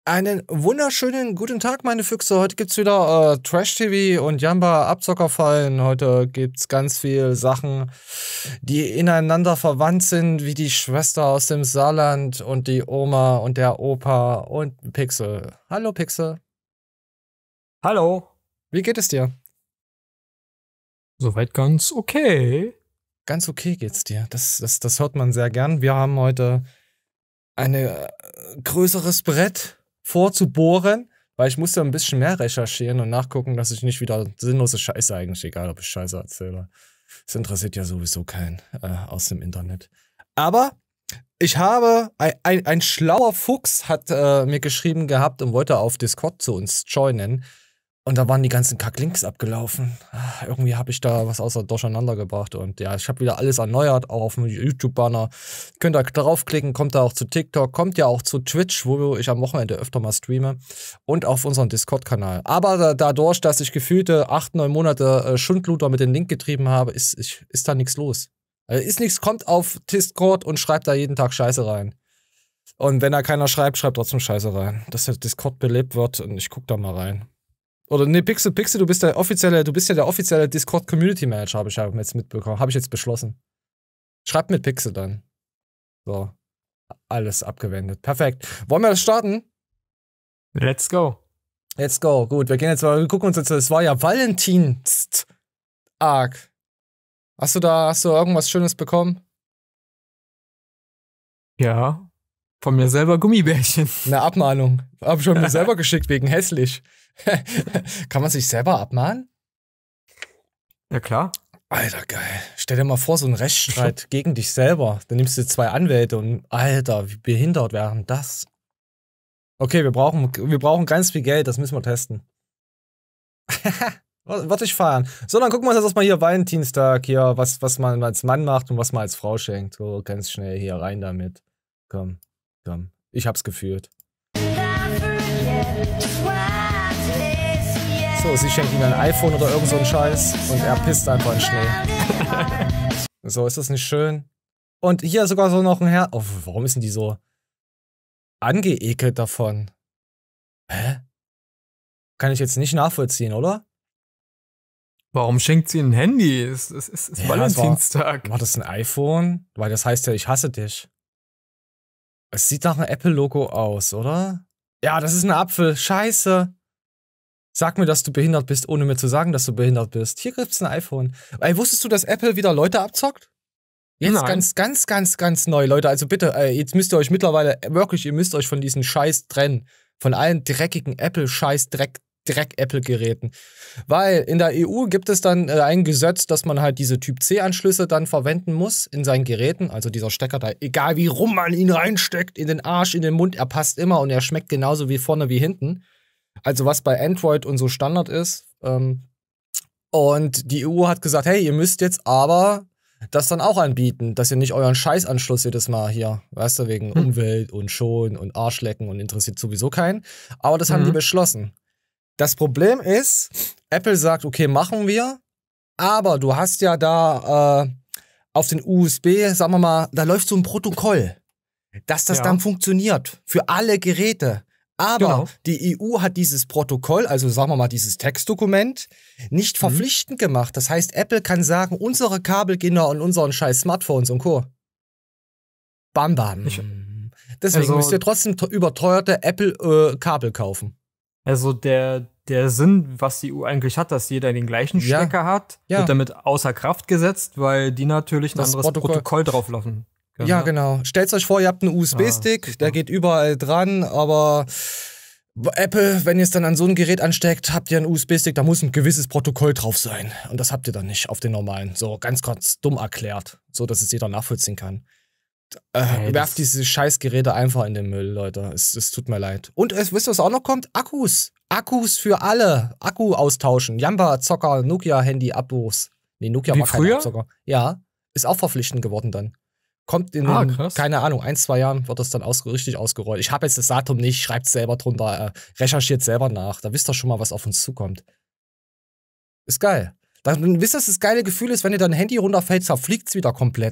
Einen wunderschönen guten Tag, meine Füchse. Heute gibt's wieder Trash-TV und Jamba Abzockerfallen. Heute gibt's ganz viel Sachen, die ineinander verwandt sind, wie die Schwester aus dem Saarland und die Oma und der Opa und Pixel. Hallo Pixel. Hallo. Wie geht es dir? Soweit ganz okay. Ganz okay geht's dir. Das hört man sehr gern. Wir haben heute ein größeres Brett vorzubohren, weil ich musste ein bisschen mehr recherchieren und nachgucken, dass ich nicht wieder sinnlose Scheiße, eigentlich egal, ob ich Scheiße erzähle. Das interessiert ja sowieso keinen aus dem Internet. Aber ich habe, ein schlauer Fuchs hat mir geschrieben gehabt und wollte auf Discord zu uns joinen. Und da waren die ganzen Kacklinks abgelaufen. Irgendwie habe ich da was durcheinander gebracht. Und ja, ich habe wieder alles erneuert, auch auf dem YouTube-Banner. Könnt ihr draufklicken, kommt da auch zu TikTok, kommt ja auch zu Twitch, wo ich am Wochenende öfter mal streame. Und auf unseren Discord-Kanal. Aber dadurch, dass ich gefühlte 8, 9 Monate Schundluder mit dem Link getrieben habe, ist da nichts los. Also ist nichts, kommt auf Discord und schreibt da jeden Tag Scheiße rein. Und wenn da keiner schreibt, schreibt trotzdem Scheiße rein. Dass der Discord belebt wird und ich guck da mal rein. Oder nee, Pixel, du bist ja der offizielle Discord Community Manager, habe ich ja jetzt mitbekommen. Habe ich jetzt beschlossen. Schreibt mit Pixel dann. So. Alles abgewendet. Perfekt. Wollen wir das starten? Let's go. Let's go. Gut, wir gucken uns jetzt, es war ja Valentinstag. Hast du irgendwas Schönes bekommen? Ja. Von mir selber Gummibärchen. Eine Abmahnung. Hab ich schon mir selber geschickt, wegen hässlich. Kann man sich selber abmahnen? Ja, klar. Alter, geil. Stell dir mal vor, so ein Rechtsstreit gegen dich selber. Dann nimmst du 2 Anwälte und, Alter, wie behindert wären das? Okay, wir brauchen ganz viel Geld, das müssen wir testen. Wird ich fahren. So, dann gucken wir uns jetzt erstmal hier Valentinstag, hier, was man als Mann macht und was man als Frau schenkt. So, ganz schnell hier rein damit. Komm. Ich hab's gefühlt. So, sie schenkt ihm ein iPhone oder irgend so einen Scheiß und er pisst einfach in Schnee. So, ist das nicht schön? Und hier sogar so noch ein Herr. Oh, warum ist denn die so angeekelt davon? Hä? Kann ich jetzt nicht nachvollziehen, oder? Warum schenkt sie ein Handy? Es ist ja, Valentinstag. War das ein iPhone? Weil das heißt ja, ich hasse dich. Es sieht nach einem Apple-Logo aus, oder? Ja, das ist ein Apfel. Scheiße. Sag mir, dass du behindert bist, ohne mir zu sagen, dass du behindert bist. Hier gibt's ein iPhone. Ey, wusstest du, dass Apple wieder Leute abzockt? Jetzt Nein. ganz neu, Leute. Also bitte, jetzt müsst ihr euch mittlerweile, wirklich, ihr müsst euch von diesen Scheiß trennen. Von allen dreckigen Dreck-Apple-Geräten. Weil in der EU gibt es dann ein Gesetz, dass man halt diese Typ-C-Anschlüsse dann verwenden muss in seinen Geräten. Also dieser Stecker da, egal wie rum man ihn reinsteckt, in den Arsch, in den Mund, er passt immer und er schmeckt genauso wie vorne wie hinten. Also was bei Android und so Standard ist. Und die EU hat gesagt, hey, ihr müsst jetzt aber das dann auch anbieten, dass ihr nicht euren Scheißanschluss jedes Mal hier, weißt du, wegen Umwelt und Schon und Arschlecken und interessiert sowieso keinen. Aber das haben die beschlossen. Das Problem ist, Apple sagt, okay, machen wir, aber du hast ja da auf den USB, sagen wir mal, da läuft so ein Protokoll, dass das dann funktioniert für alle Geräte. Aber die EU hat dieses Protokoll, also sagen wir mal dieses Textdokument, nicht verpflichtend gemacht. Das heißt, Apple kann sagen, unsere Kabel gehen noch an unseren scheiß Smartphones und Co. Bam, bam. Deswegen müsst ihr trotzdem überteuerte Apple-Kabel kaufen. Also der Sinn, was die EU eigentlich hat, dass jeder den gleichen Stecker hat, wird damit außer Kraft gesetzt, weil die natürlich ein anderes Protokoll drauflaufen. Ja, genau. Stellt euch vor, ihr habt einen USB-Stick, der geht überall dran, aber Apple, wenn ihr es dann an so ein Gerät ansteckt, habt ihr einen USB-Stick, da muss ein gewisses Protokoll drauf sein. Und das habt ihr dann nicht auf den normalen. So ganz dumm erklärt, so dass es jeder nachvollziehen kann. Werft diese Scheißgeräte einfach in den Müll, Leute. Es tut mir leid. Und wisst ihr, was auch noch kommt? Akkus. Akkus für alle. Akku austauschen. Jamba, Zocker, Nokia-Handy, Abos. Nee, Nokia war kein Abzocker. Ja, ist auch verpflichtend geworden dann. Kommt in den, keine Ahnung, 1, 2 Jahren wird das dann richtig ausgerollt. Ich habe jetzt das Datum nicht, schreibt selber drunter, recherchiert selber nach. Da wisst ihr schon mal, was auf uns zukommt. Ist geil. Dann wisst ihr, was das geile Gefühl ist, wenn ihr dein Handy runterfällt, zerfliegt's wieder komplett.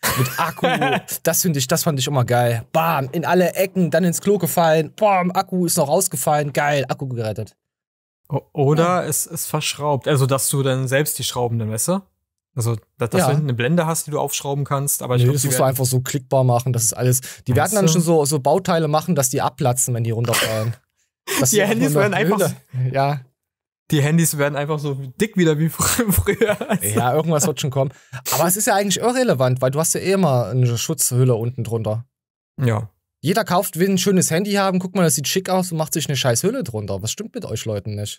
Mit Akku. Das fand ich immer geil. Bam, in alle Ecken, dann ins Klo gefallen. Bam, Akku ist noch rausgefallen. Geil, Akku gerettet. Oder es ist verschraubt. Also, dass du dann selbst die Schrauben dann, weißt du? Also, dass du hinten eine Blende hast, die du aufschrauben kannst. Aber ich glaub, das musst du einfach so klickbar machen. Das ist alles. Die werden dann schon so Bauteile machen, dass die abplatzen, wenn die runterfallen. Die Handys werden einfach. Ja. Die Handys werden einfach so dick wieder wie früher. Ja, irgendwas wird schon kommen. Aber es ist ja eigentlich irrelevant, weil du hast ja eh immer eine Schutzhülle unten drunter. Ja. Jeder will ein schönes Handy haben, guck mal, das sieht schick aus und macht sich eine scheiß Hülle drunter. Was stimmt mit euch Leuten nicht?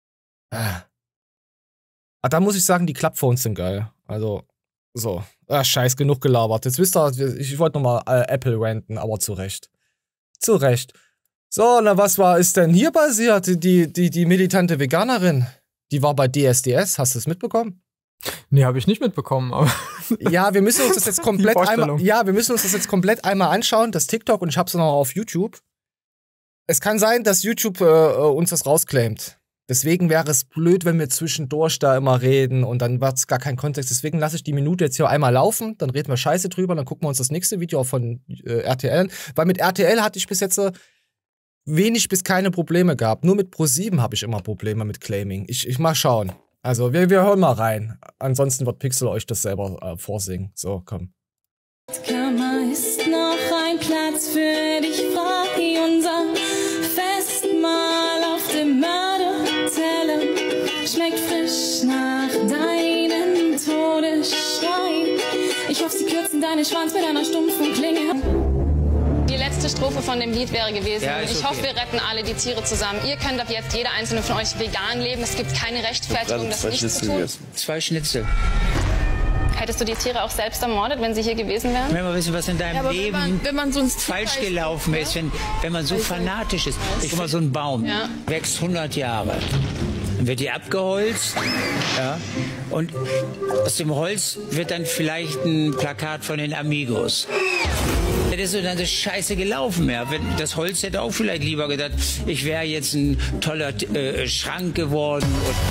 Da muss ich sagen, die Klappphones sind geil. Also, so. Scheiß, genug gelabert. Jetzt wisst ihr, ich wollte nochmal Apple ranten, aber zu Recht. Zu Recht. So, na, ist denn hier passiert? Die militante Veganerin, die war bei DSDS. Hast du es mitbekommen? Nee, habe ich nicht mitbekommen, aber. Ja, wir müssen uns das jetzt komplett einmal anschauen, das TikTok, und ich hab's noch auf YouTube. Es kann sein, dass YouTube uns das rausclaimt. Deswegen wäre es blöd, wenn wir zwischendurch da immer reden und dann wird's gar kein Kontext. Deswegen lasse ich die Minute jetzt hier einmal laufen, dann reden wir Scheiße drüber, dann gucken wir uns das nächste Video von RTL an. Weil mit RTL hatte ich bis jetzt wenig bis keine Probleme gehabt. Nur mit Pro7 habe ich immer Probleme mit Claiming. Ich mal schauen. Also, wir hören mal rein. Ansonsten wird Pixel euch das selber vorsingen. So, komm. Kammer ist noch ein Platz für dich, frag unser Festmahl auf dem Mörderteller. Schmeckt frisch nach deinem Todesschrei. Ich hoffe, sie kürzen deinen Schwanz mit einer stumpfen Klinge. Die letzte Strophe von dem Lied wäre gewesen, ich hoffe, wir retten alle die Tiere zusammen. Ihr könnt ab jetzt, jeder einzelne von euch, vegan leben. Es gibt keine Rechtfertigung, das nicht zu tun. 2 Schnitzel. Hättest du die Tiere auch selbst ermordet, wenn sie hier gewesen wären? Wenn man wissen, was in deinem Leben wenn man sonst falsch gelaufen ist, wenn man so fanatisch ist. Guck mal, so ein Baum wächst 100 Jahre. Dann wird die abgeholzt, ja, und aus dem Holz wird dann vielleicht ein Plakat von den Amigos. Das ist so dann das Scheiße gelaufen, ja. Das Holz hätte auch vielleicht lieber gedacht, ich wäre jetzt ein toller Schrank geworden.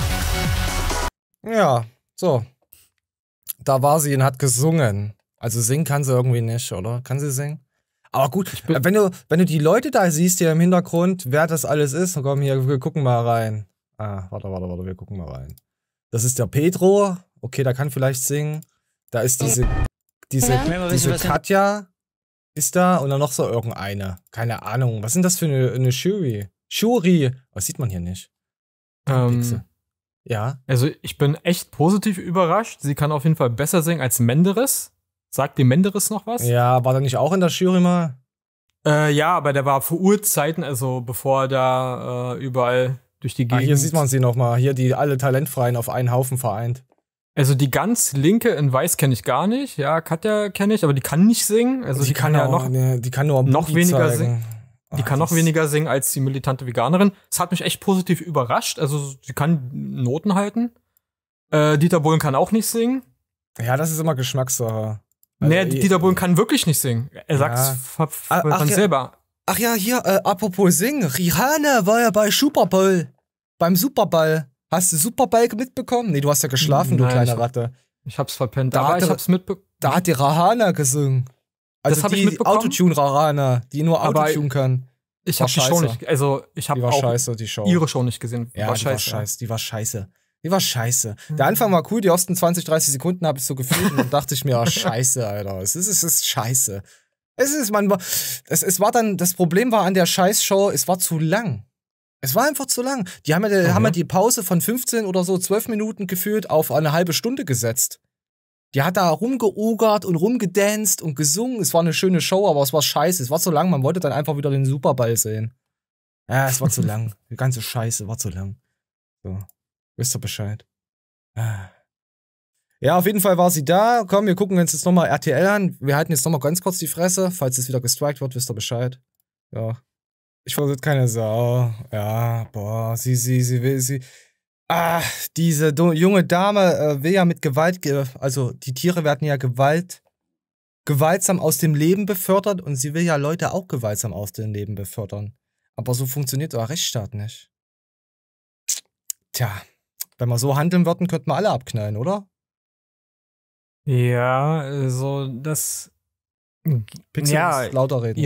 Ja, so. Da war sie und hat gesungen. Also singen kann sie irgendwie nicht, oder? Kann sie singen? Aber gut, wenn du die Leute da siehst hier im Hintergrund, wer das alles ist, komm hier, wir gucken mal rein. Warte, wir gucken mal rein. Das ist der Pedro. Okay, der kann vielleicht singen. Da ist diese Katja ist da und dann noch so irgendeine. Keine Ahnung. Was sind das für eine Jury? Was sieht man hier nicht? Ja. Also ich bin echt positiv überrascht. Sie kann auf jeden Fall besser singen als Menderes. Sagt die Menderes noch was? Ja, war der nicht auch in der Jury mal? Ja, aber der war vor Urzeiten, also bevor er da überall durch die Gegend. Hier sieht man sie nochmal. Hier alle Talentfreien auf einen Haufen vereint. Also die ganz linke in Weiß kenne ich gar nicht. Ja, Katja kenne ich, aber die kann nicht singen. Also die kann ja noch weniger singen. Die kann noch weniger singen als die militante Veganerin. Das hat mich echt positiv überrascht. Also sie kann Noten halten. Dieter Bohlen kann auch nicht singen. Ja, das ist immer Geschmackssache. Also, nee, Dieter Bohlen kann wirklich nicht singen. Er sagt von selber. Ach ja, hier, apropos singen. Rihanna war ja bei Super Bowl. Beim Super Bowl. Hast du Super Bowl mitbekommen? Nee, du hast ja geschlafen, du kleine Ratte. Ich hab's verpennt, aber ich hab's mitbekommen. Da hat die Rihanna gesungen. Also das hab ich mitbekommen. Autotune Rihanna, die nur Autotune kann. Ich hab die Show nicht, also ich hab auch scheiße, die Show. Ihre Show nicht gesehen. Ja, die war scheiße. Die war scheiße. Der Anfang war cool, die ersten 20, 30 Sekunden habe ich so gefühlt und dann dachte ich mir, scheiße, Alter. Es ist scheiße. Es war dann, das Problem war an der Scheiß-Show, es war zu lang. Es war einfach zu lang. Die haben ja die Pause von 15 oder so 12 Minuten gefühlt auf eine halbe Stunde gesetzt. Die hat da rumgeugert und rumgedanced und gesungen. Es war eine schöne Show, aber es war scheiße. Es war zu lang, man wollte dann einfach wieder den Superball sehen. Ja, es war zu lang. Die ganze Scheiße war zu lang. So, wisst ihr Bescheid. Ja, auf jeden Fall war sie da. Komm, wir gucken uns jetzt nochmal RTL an. Wir halten jetzt nochmal ganz kurz die Fresse. Falls es wieder gestrikt wird, wisst ihr Bescheid. Ja. Ich versuche keine Sau. Ja, boah, sie will. Diese junge Dame will ja mit Gewalt, also die Tiere werden ja gewaltsam aus dem Leben befördert und sie will ja Leute auch gewaltsam aus dem Leben befördern. Aber so funktioniert der Rechtsstaat nicht. Tja, wenn wir so handeln würden, könnten wir alle abknallen, oder? Ja, also das. Pixel ja, lauter reden.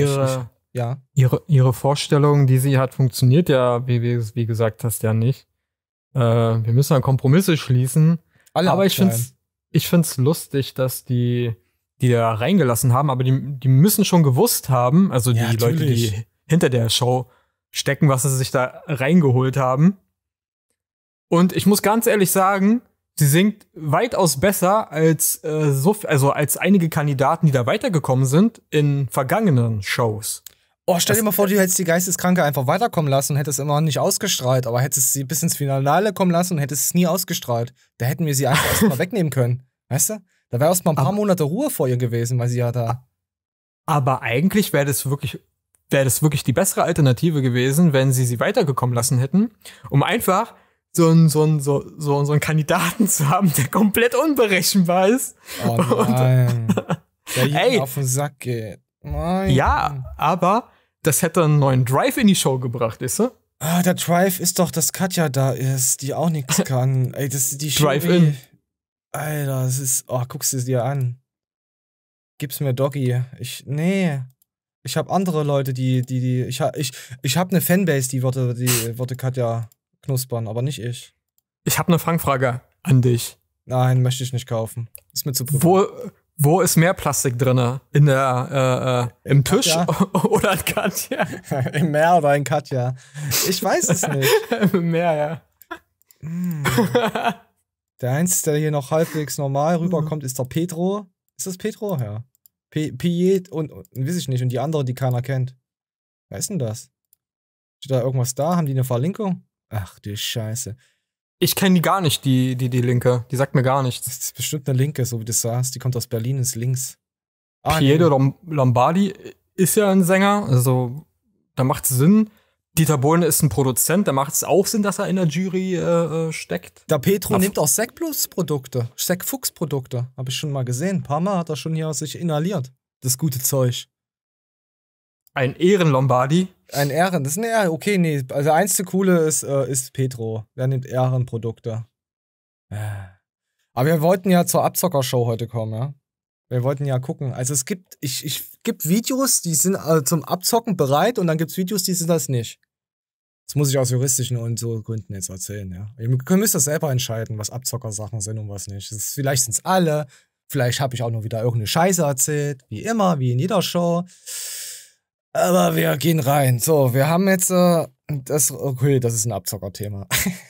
Ihre Vorstellung, die sie hat, funktioniert ja, wie gesagt hast, ja nicht. Wir müssen dann Kompromisse schließen. Aber ich find's lustig, dass die da reingelassen haben, aber die müssen schon gewusst haben, also die Leute, die hinter der Show stecken, was sie sich da reingeholt haben. Und ich muss ganz ehrlich sagen, sie singt weitaus besser als als einige Kandidaten, die da weitergekommen sind in vergangenen Shows. Oh, stell dir mal vor, du hättest die Geisteskranke einfach weiterkommen lassen und hättest immer nicht ausgestrahlt, aber hättest sie bis ins Finale kommen lassen und hättest es nie ausgestrahlt. Da hätten wir sie einfach erstmal wegnehmen können. Weißt du? Da wäre erstmal ein paar Monate Ruhe vor ihr gewesen, weil sie ja da. Aber eigentlich wäre das wirklich die bessere Alternative gewesen, wenn sie weitergekommen lassen hätten, um einfach so einen Kandidaten zu haben, der komplett unberechenbar ist. Oh nein. Der jeden auf den Sack geht. Nein. Ja, aber das hätte einen neuen Drive in die Show gebracht, ist er? Ah, der Drive ist doch, dass Katja da ist, die auch nichts kann. Ey, das ist die Drive-In. Alter, das ist. Oh, guckst du es dir an. Gib's mir Doggy. Ich hab andere Leute, ich hab eine Fanbase, die würde Katja knuspern, aber nicht ich. Ich habe eine Fangfrage an dich. Nein, möchte ich nicht kaufen. Ist mir zu privat. Wo ist mehr Plastik drin? Im Tisch oder in Katja? Im Meer oder in Katja? Ich weiß es nicht. Im Meer, ja. Der Einzige, der hier noch halbwegs normal rüberkommt, ist der Petro. Ist das Petro? Ja. Piet und weiß ich nicht. Und die andere, die keiner kennt. Wer ist denn das? Steht da irgendwas da? Haben die eine Verlinkung? Ach du Scheiße. Ich kenne die gar nicht, die Linke. Die sagt mir gar nichts. Das ist bestimmt eine Linke, so wie du sagst. Die kommt aus Berlin, ist links. Piero Lombardi ist ja ein Sänger, also da macht es Sinn. Dieter Bohlen ist ein Produzent, da macht es auch Sinn, dass er in der Jury steckt. Der Petro nimmt auch Sek-Plus-Produkte, Sek-Fuchs-Produkte. Habe ich schon mal gesehen. Ein paar Mal hat er schon hier sich inhaliert. Das gute Zeug. Ein Ehren-Lombardi. Ein Ehren, das ist ein Ehren. Okay, nee. Also der einzige Coole ist Petro. Der nimmt Ehrenprodukte. Aber wir wollten ja zur Abzockershow heute kommen, ja. Wir wollten ja gucken. Also es gibt Videos, die sind zum Abzocken bereit und dann gibt's Videos, die sind das nicht. Das muss ich aus juristischen und so Gründen jetzt erzählen, ja. Ihr müsst das selber entscheiden, was Abzockersachen sind und was nicht. Vielleicht sind's alle. Vielleicht habe ich auch nur wieder irgendeine Scheiße erzählt. Wie immer, wie in jeder Show. Aber wir gehen rein. So, wir haben jetzt das ist ein Abzockerthema.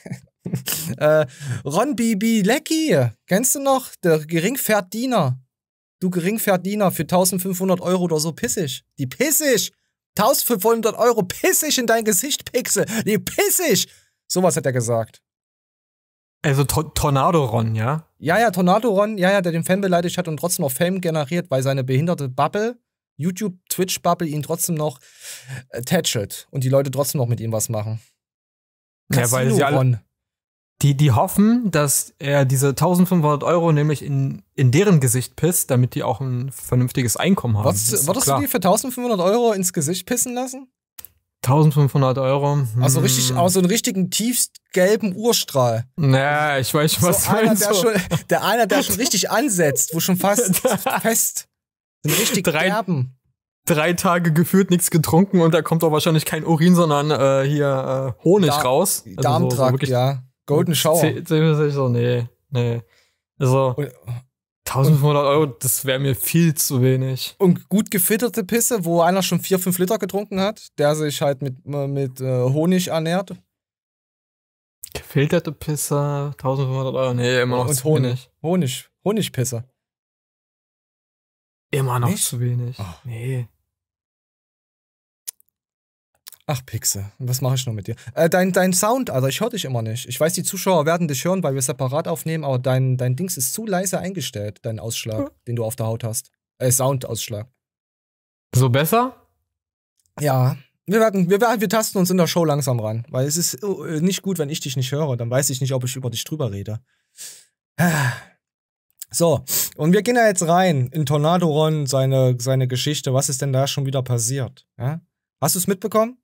Ron Bibi Lecky, kennst du noch? Der Geringverdiener. Du Geringverdiener für 1500 € oder so pissig. Die pissig. 1500 € pissig in dein Gesicht, Pixel. Die pissig. Sowas hat er gesagt. Also Tornado Ron, ja? Ja, Tornado Ron, ja, der den Fan beleidigt hat und trotzdem noch Fame generiert, weil seine behinderte Bubble, YouTube, Twitch-Bubble ihn trotzdem noch tätschelt und die Leute trotzdem noch mit ihm was machen. Ja, weil sie alle, die hoffen, dass er diese 1500 € nämlich in deren Gesicht pisst, damit die auch ein vernünftiges Einkommen haben. Würdest du die für 1500 € ins Gesicht pissen lassen? 1500 €? Also richtig, aus so einem richtigen tiefgelben Urstrahl. Naja, ich weiß schon, was so einer, der schon richtig ansetzt, wo schon fast fest sind richtig derben. 3 Tage gefühlt nichts getrunken und da kommt doch wahrscheinlich kein Urin, sondern Honig raus. Also Darmtrakt, ja. Golden Shower. So, nee. Also 1500 €, das wäre mir viel zu wenig. Und gut gefitterte Pisse, wo einer schon 4-5 Liter getrunken hat, der sich halt mit Honig ernährt. Gefilterte Pisse, 1500 €, nee, immer noch und zu wenig. Honigpisse. Immer noch zu wenig. Oh. Nee. Ach, Pixe, was mache ich noch mit dir? Dein Sound, also ich höre dich immer nicht. Ich weiß, die Zuschauer werden dich hören, weil wir separat aufnehmen, aber dein Dings ist zu leise eingestellt, dein Ausschlag, den du auf der Haut hast. Soundausschlag. So besser? Ja. Wir tasten uns in der Show langsam ran, weil es ist nicht gut, wenn ich dich nicht höre. Dann weiß ich nicht, ob ich über dich drüber rede. So, und wir gehen ja jetzt rein in Tornado Ron, seine Geschichte. Was ist denn da schon wieder passiert? Ja? Hast du es mitbekommen?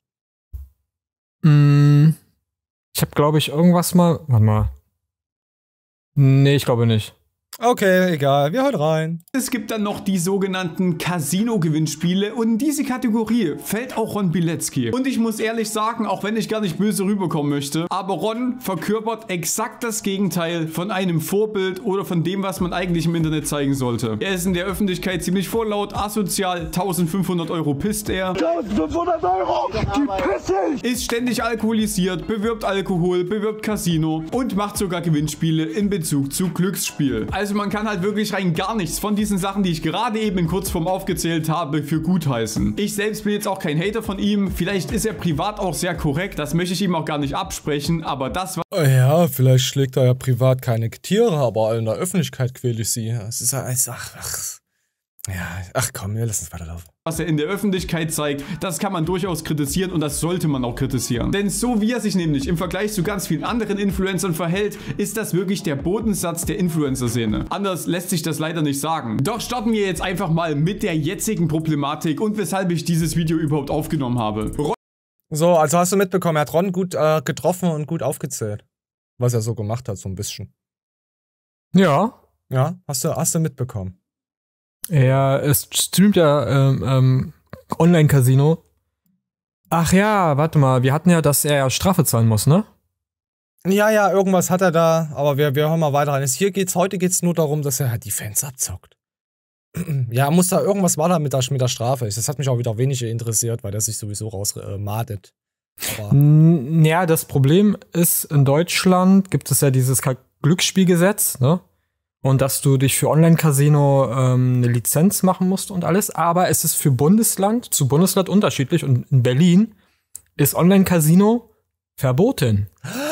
Ich habe, glaube ich, irgendwas mal. Warte mal. Nee, ich glaube nicht. Okay, egal, wir hauen rein. Es gibt dann noch die sogenannten Casino-Gewinnspiele und in diese Kategorie fällt auch Ron Bilecki. Und ich muss ehrlich sagen, auch wenn ich gar nicht böse rüberkommen möchte, aber Ron verkörpert exakt das Gegenteil von einem Vorbild oder von dem, was man eigentlich im Internet zeigen sollte. Er ist in der Öffentlichkeit ziemlich vorlaut, asozial, 1500 Euro pisst er. 1500 Euro, die pisse ich! Ist ständig alkoholisiert, bewirbt Alkohol, bewirbt Casino und macht sogar Gewinnspiele in Bezug zu Glücksspiel. Also man kann halt wirklich rein gar nichts von diesen Sachen, die ich gerade eben in Kurzform aufgezählt habe, für gut heißen. Ich selbst bin jetzt auch kein Hater von ihm. Vielleicht ist er privat auch sehr korrekt. Das möchte ich ihm auch gar nicht absprechen. Aber das war... Ja, vielleicht schlägt er ja privat keine Tiere, aber in der Öffentlichkeit quäle ich sie. Es ist ja... Ach komm, wir lassen es weiterlaufen. Was er in der Öffentlichkeit zeigt, das kann man durchaus kritisieren und das sollte man auch kritisieren. Denn so wie er sich nämlich im Vergleich zu ganz vielen anderen Influencern verhält, ist das wirklich der Bodensatz der Influencer-Szene. Anders lässt sich das leider nicht sagen. Doch starten wir jetzt einfach mal mit der jetzigen Problematik und weshalb ich dieses Video überhaupt aufgenommen habe. So, also hast du mitbekommen, er hat Ron gut getroffen und gut aufgezählt. Was er so gemacht hat, so ein bisschen. Ja. Ja, hast du mitbekommen. Er streamt ja Online-Casino. Ach ja, warte mal, wir hatten ja, dass er Strafe zahlen muss, ne? Ja, irgendwas hat er da, aber wir hören mal weiter rein. Heute geht's nur darum, dass er halt die Fans abzockt. Ja, irgendwas war da mit der Strafe. Das hat mich auch wieder wenig interessiert, weil der sich sowieso rausmadet. Ja, das Problem ist, in Deutschland gibt es ja dieses Glücksspielgesetz, ne? Und dass du dich für Online-Casino eine Lizenz machen musst und alles. Aber es ist für Bundesland zu Bundesland unterschiedlich. Und in Berlin ist Online-Casino verboten.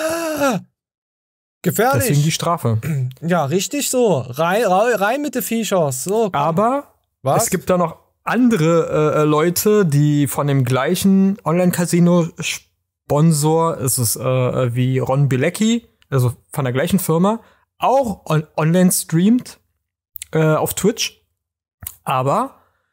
Gefährlich. Deswegen die Strafe. Ja, richtig so. Rein mit den Viechers. So, aber es gibt da noch andere Leute, die von dem gleichen Online-Casino-Sponsor, es ist wie Ron Bilecki, also von der gleichen Firma, auch online streamt auf Twitch, aber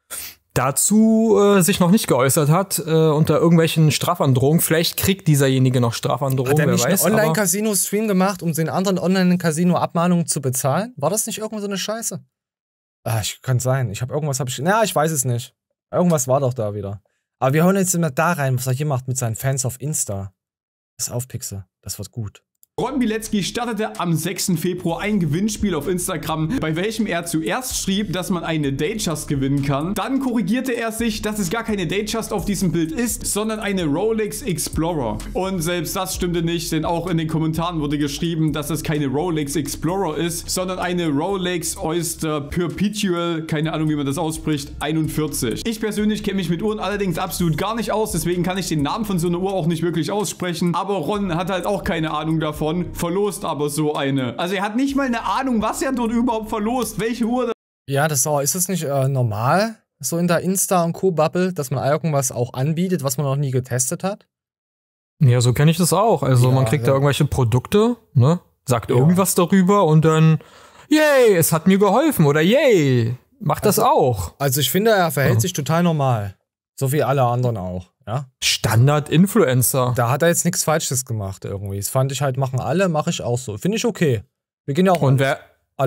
dazu sich noch nicht geäußert hat unter irgendwelchen Strafandrohungen. Vielleicht kriegt dieserjenige noch Strafandrohungen, wer weiß. Hat er nicht einen Online-Casino-Stream gemacht, um den anderen Online-Casino-Abmahnungen zu bezahlen? War das nicht irgendwo so eine Scheiße? Kann sein. Ich weiß es nicht. Irgendwas war doch da wieder. Aber wir hören jetzt immer da rein, was er hier macht mit seinen Fans auf Insta. Das Aufpixel. Das wird gut. Ron Bilecki startete am 6. Februar ein Gewinnspiel auf Instagram, bei welchem er zuerst schrieb, dass man eine Datejust gewinnen kann. Dann korrigierte er sich, dass es gar keine Datejust auf diesem Bild ist, sondern eine Rolex Explorer. Und selbst das stimmte nicht, denn auch in den Kommentaren wurde geschrieben, dass es keine Rolex Explorer ist, sondern eine Rolex Oyster Perpetual, keine Ahnung wie man das ausspricht, 41. Ich persönlich kenne mich mit Uhren allerdings absolut gar nicht aus, deswegen kann ich den Namen von so einer Uhr auch nicht wirklich aussprechen. Aber Ron hat halt auch keine Ahnung davon. Verlost aber so eine. Also er hat nicht mal eine Ahnung, was er dort überhaupt verlost, welche Uhr. Ja, ist das nicht normal, so in der Insta- und Co-Bubble, dass man irgendwas auch anbietet, was man noch nie getestet hat? Ja, so kenne ich das auch. Also man kriegt da irgendwelche Produkte, ne? Sagt irgendwas darüber und dann, yay, es hat mir geholfen oder yay, macht das auch. Also ich finde, er verhält sich total normal. So wie alle anderen auch. Ja? Standard-Influencer. Da hat er jetzt nichts Falsches gemacht irgendwie. Das fand ich halt, machen alle, mache ich auch so. Finde ich okay. Wir gehen ja auch wer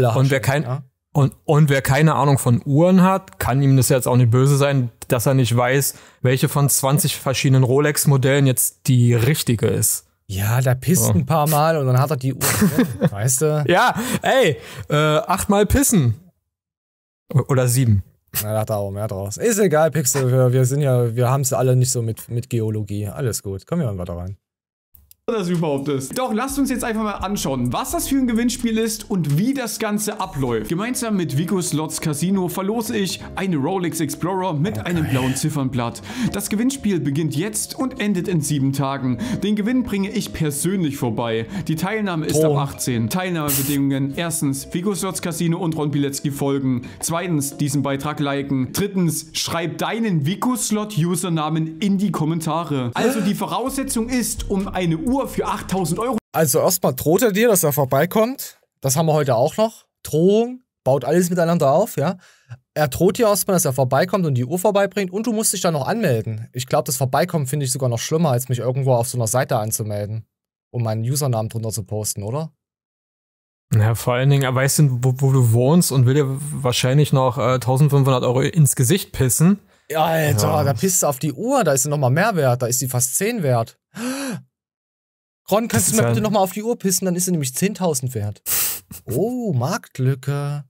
keine Ahnung von Uhren hat, kann ihm das jetzt auch nicht böse sein, dass er nicht weiß, welche von 20 verschiedenen Rolex-Modellen jetzt die richtige ist. Ja, der pisst ein paar Mal und dann hat er die Uhr drin, weißt du? Ja, ey, 8-mal pissen. Oder 7. Na, da hat er auch mehr draus. Ist egal, Pixel, wir haben es alle nicht so mit Geologie. Alles gut, kommen wir mal weiter rein. Das überhaupt ist. Doch lasst uns jetzt einfach mal anschauen, was das für ein Gewinnspiel ist und wie das Ganze abläuft. Gemeinsam mit Vigo Slots Casino verlose ich eine Rolex Explorer mit einem blauen Ziffernblatt. Das Gewinnspiel beginnt jetzt und endet in 7 Tagen. Den Gewinn bringe ich persönlich vorbei. Die Teilnahme ist ab 18. Teilnahmebedingungen: erstens, Vigo Slots Casino und Ron Bilecki folgen. Zweitens, diesen Beitrag liken. Drittens, schreib deinen Vigo Slot Usernamen in die Kommentare. Also die Voraussetzung ist, um eine Uhr für 8.000 Euro. Also erstmal droht er dir, dass er vorbeikommt. Das haben wir heute auch noch. Drohung, baut alles miteinander auf, ja. Er droht dir erstmal, dass er vorbeikommt und die Uhr vorbeibringt und du musst dich dann noch anmelden. Ich glaube, das Vorbeikommen finde ich sogar noch schlimmer, als mich irgendwo auf so einer Seite anzumelden, um meinen Usernamen drunter zu posten, oder? Ja, vor allen Dingen, weißt du, wo du wohnst und will dir wahrscheinlich noch 1.500 Euro ins Gesicht pissen. Ja, Alter, da pisst du auf die Uhr, da ist sie nochmal mehr wert, da ist sie fast 10 wert. Ron, kannst du mir bitte nochmal auf die Uhr pissen, dann ist sie nämlich 10.000 wert. Oh, Marktlücke.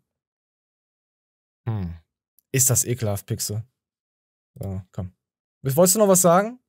Ist das ekelhaft, Pixel. Ja, komm. Wolltest du noch was sagen?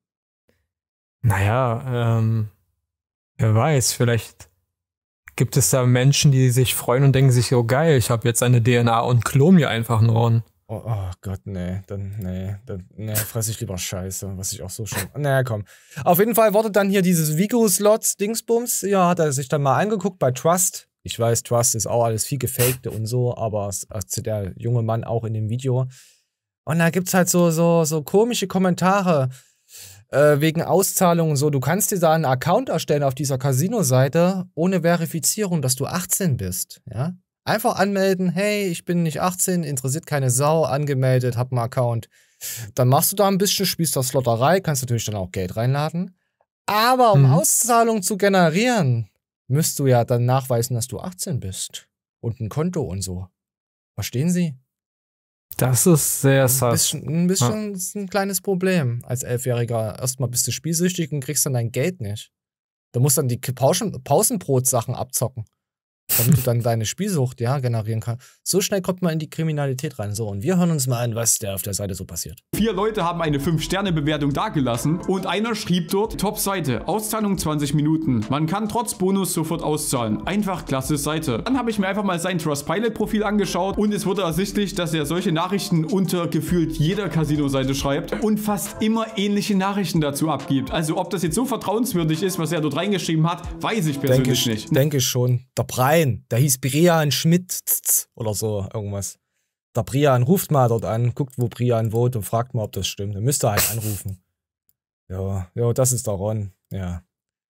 Naja, wer weiß, vielleicht gibt es da Menschen, die sich freuen und denken sich so, geil, ich habe jetzt eine DNA und klon mir einfach einen Ron. Oh Gott, nee, fresse ich lieber Scheiße, was ich auch so schon. Naja, komm. Auf jeden Fall wurde dann hier dieses Vigo-Slots-Dingsbums, ja, hat er sich dann mal angeguckt bei Trust. Ich weiß, Trust ist auch alles viel gefakte und so, aber der junge Mann auch in dem Video. Und da gibt's halt so komische Kommentare wegen Auszahlungen und so. Du kannst dir da einen Account erstellen auf dieser Casino-Seite ohne Verifizierung, dass du 18 bist, ja? Einfach anmelden, hey, ich bin nicht 18, interessiert keine Sau, angemeldet, hab einen Account. Dann machst du da ein bisschen, spielst das Lotterei, kannst natürlich dann auch Geld reinladen. Aber um Auszahlungen zu generieren, müsst du ja dann nachweisen, dass du 18 bist. Und ein Konto und so. Verstehen Sie? Das ist sehr sass. Ein bisschen ist ein kleines Problem als 11-Jähriger. Erstmal bist du spielsüchtig und kriegst dann dein Geld nicht. Du musst dann die Pausenbrot-Sachen abzocken, damit du dann deine Spielsucht generieren kannst. So schnell kommt man in die Kriminalität rein. So, und wir hören uns mal an, was da auf der Seite so passiert. 4 Leute haben eine 5-Sterne-Bewertung dagelassen und einer schrieb dort, Top-Seite, Auszahlung 20 Minuten. Man kann trotz Bonus sofort auszahlen. Einfach klasse Seite. Dann habe ich mir einfach mal sein Trustpilot-Profil angeschaut und es wurde ersichtlich, dass er solche Nachrichten unter gefühlt jeder Casino-Seite schreibt und fast immer ähnliche Nachrichten dazu abgibt. Also ob das jetzt so vertrauenswürdig ist, was er dort reingeschrieben hat, weiß ich persönlich nicht. Denke ich schon. Der Brian, der hieß Brian Schmidt oder so, irgendwas. Der Brian ruft mal dort an, guckt, wo Brian wohnt und fragt mal, ob das stimmt. Dann müsste er halt anrufen. Ja, das ist der Ron. Ja.